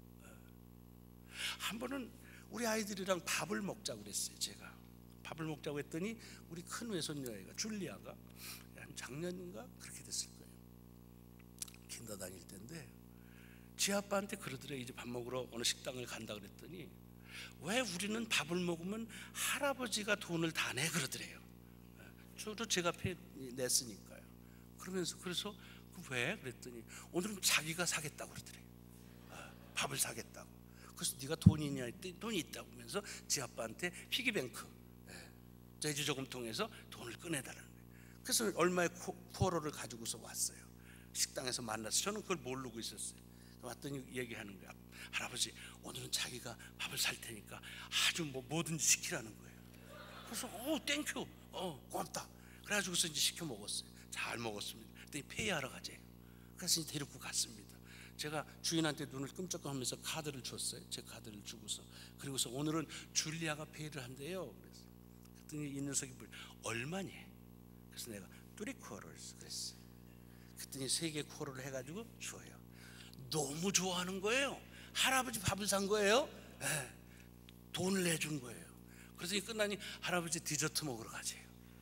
한 번은 우리 아이들이랑 밥을 먹자고 그랬어요. 제가 밥을 먹자고 했더니 우리 큰 외손녀애가, 줄리아가 한 작년인가 그렇게 됐을 거예요. kinder 다닐 때인데 지 아빠한테 그러더래요. 이제 밥 먹으러 어느 식당을 간다 그랬더니 왜 우리는 밥을 먹으면 할아버지가 돈을 다 내 그러더래요. 저도 제가 냈으니까요. 그러면서 그래서 왜? 그랬더니 오늘은 자기가 사겠다고 그러더래요. 밥을 사겠다고. 그래서 네가 돈이 있냐 했더니 돈이 있다고 하면서 지 아빠한테 피기뱅크, 돼지저금 통해서 돈을 꺼내달라는 거예요. 그래서 얼마의 쿼러를 가지고서 왔어요. 식당에서 만나서 저는 그걸 모르고 있었어요. 왔더니 얘기하는 거야. 할아버지, 오늘은 자기가 밥을 살 테니까 아주 뭐든지 시키라는 거예요. 그래서 땡큐, 고맙다. 그래가지고서 이제 시켜 먹었어요. 잘 먹었습니다. 그랬더니 페이하러 가재요. 그래서 이제 데리고 갔습니다. 제가 주인한테 눈을 끔찍하면서 카드를 줬어요. 제 카드를 주고서, 그리고서 오늘은 줄리아가 페이를 한대요. 그랬더니 이 녀석이 얼마니? 그래서 내가 3쿼터스 그랬어요. 그랬더니 3개 쿼터를 해가지고 줘요. 너무 좋아하는 거예요. 할아버지 밥을 산 거예요. 네. 돈을 내준 거예요. 그래서 끝나니 할아버지 디저트 먹으러 가재요.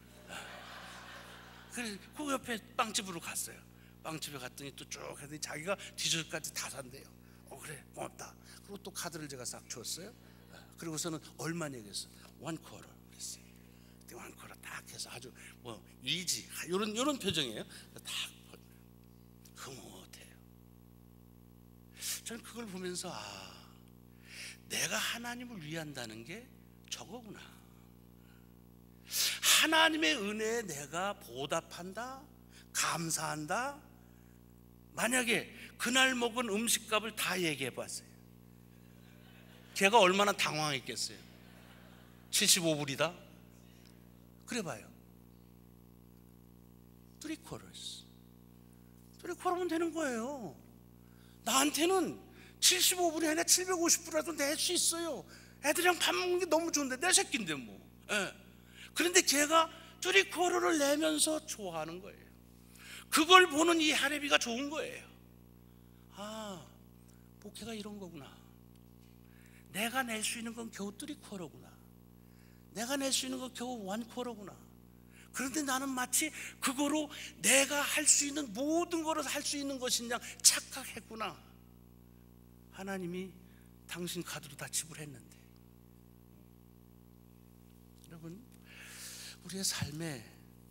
그래서 그 옆에 빵집으로 갔어요. 빵집에 갔더니 또 쭉 했더니 자기가 디저트까지 다 산대요. 그래, 고맙다. 그리고 또 카드를 제가 싹 줬어요. 그리고서는 얼마냐 그랬어. 1쿼터 그랬어요. 1쿼터 딱 해서 아주 이지 이런 표정이에요. 딱 흐뭇해요. 저는 그걸 보면서 내가 하나님을 위한다는 게 저거구나. 하나님의 은혜에 내가 보답한다, 감사한다. 만약에 그날 먹은 음식값을 다 얘기해 봤어요. 걔가 얼마나 당황했겠어요. 75불이다? 그래 봐요. 3쿼터면 되는 거예요. 나한테는 75불이 아니라 750불이라도 낼 수 있어요. 애들이랑 밥 먹는 게 너무 좋은데, 내 새끼인데 뭐. 그런데 걔가 3쿼터를 내면서 좋아하는 거예요. 그걸 보는 이 할애비가 좋은 거예요. 목회가 이런 거구나. 내가 낼 수 있는 건 겨우 3쿼터구나. 내가 낼 수 있는 건 겨우 1쿼터구나. 그런데 나는 마치 그거로 내가 할 수 있는 모든 거를 할 수 있는 것인 양 착각했구나. 하나님이 당신 카드로 다 지불했는데. 여러분, 우리의 삶에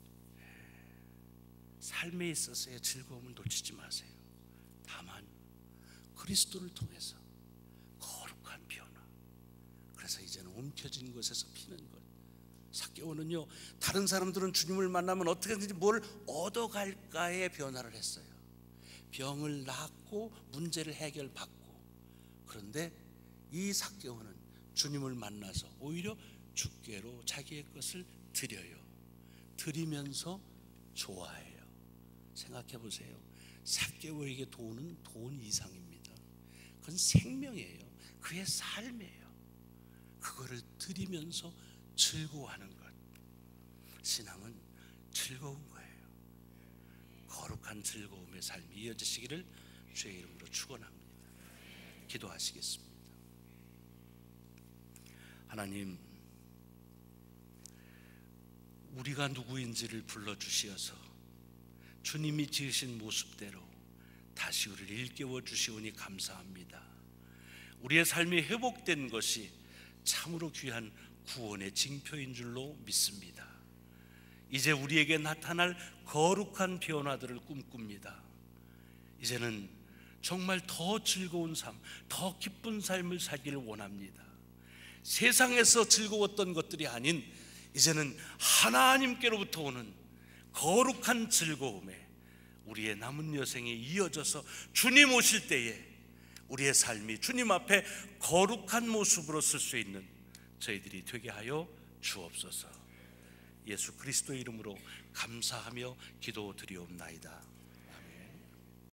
있어서의 즐거움을 놓치지 마세요. 다만 그리스도를 통해서 거룩한 변화. 그래서 이제는 움켜진 것에서 피는 것. 삭개오는요, 다른 사람들은 주님을 만나면 어떻게든지 뭘 얻어갈까에 변화를 했어요. 병을 낫고 문제를 해결받고. 그런데 이 삭개오는 주님을 만나서 오히려 주께로 자기의 것을 드려요. 드리면서 좋아해요. 생각해 보세요. 삭개오에게 돈은 돈 이상입니다. 그건 생명이에요. 그의 삶이에요. 그거를 드리면서 즐거워하는 것. 신앙은 즐거운 거예요. 거룩한 즐거움의 삶이 이어지시기를 주의 이름으로 축원합니다. 기도하시겠습니다. 하나님, 우리가 누구인지를 불러주시어서 주님이 지으신 모습대로 다시 우리를 일깨워 주시오니 감사합니다. 우리의 삶이 회복된 것이 참으로 귀한 구원의 징표인 줄로 믿습니다. 이제 우리에게 나타날 거룩한 변화들을 꿈꿉니다. 이제는 정말 더 즐거운 삶, 더 기쁜 삶을 살기를 원합니다. 세상에서 즐거웠던 것들이 아닌 이제는 하나님께로부터 오는 거룩한 즐거움에 우리의 남은 여생이 이어져서 주님 오실 때에 우리의 삶이 주님 앞에 거룩한 모습으로 쓸 수 있는 저희들이 되게 하여 주옵소서. 예수 그리스도의 이름으로 감사하며 기도드리옵나이다.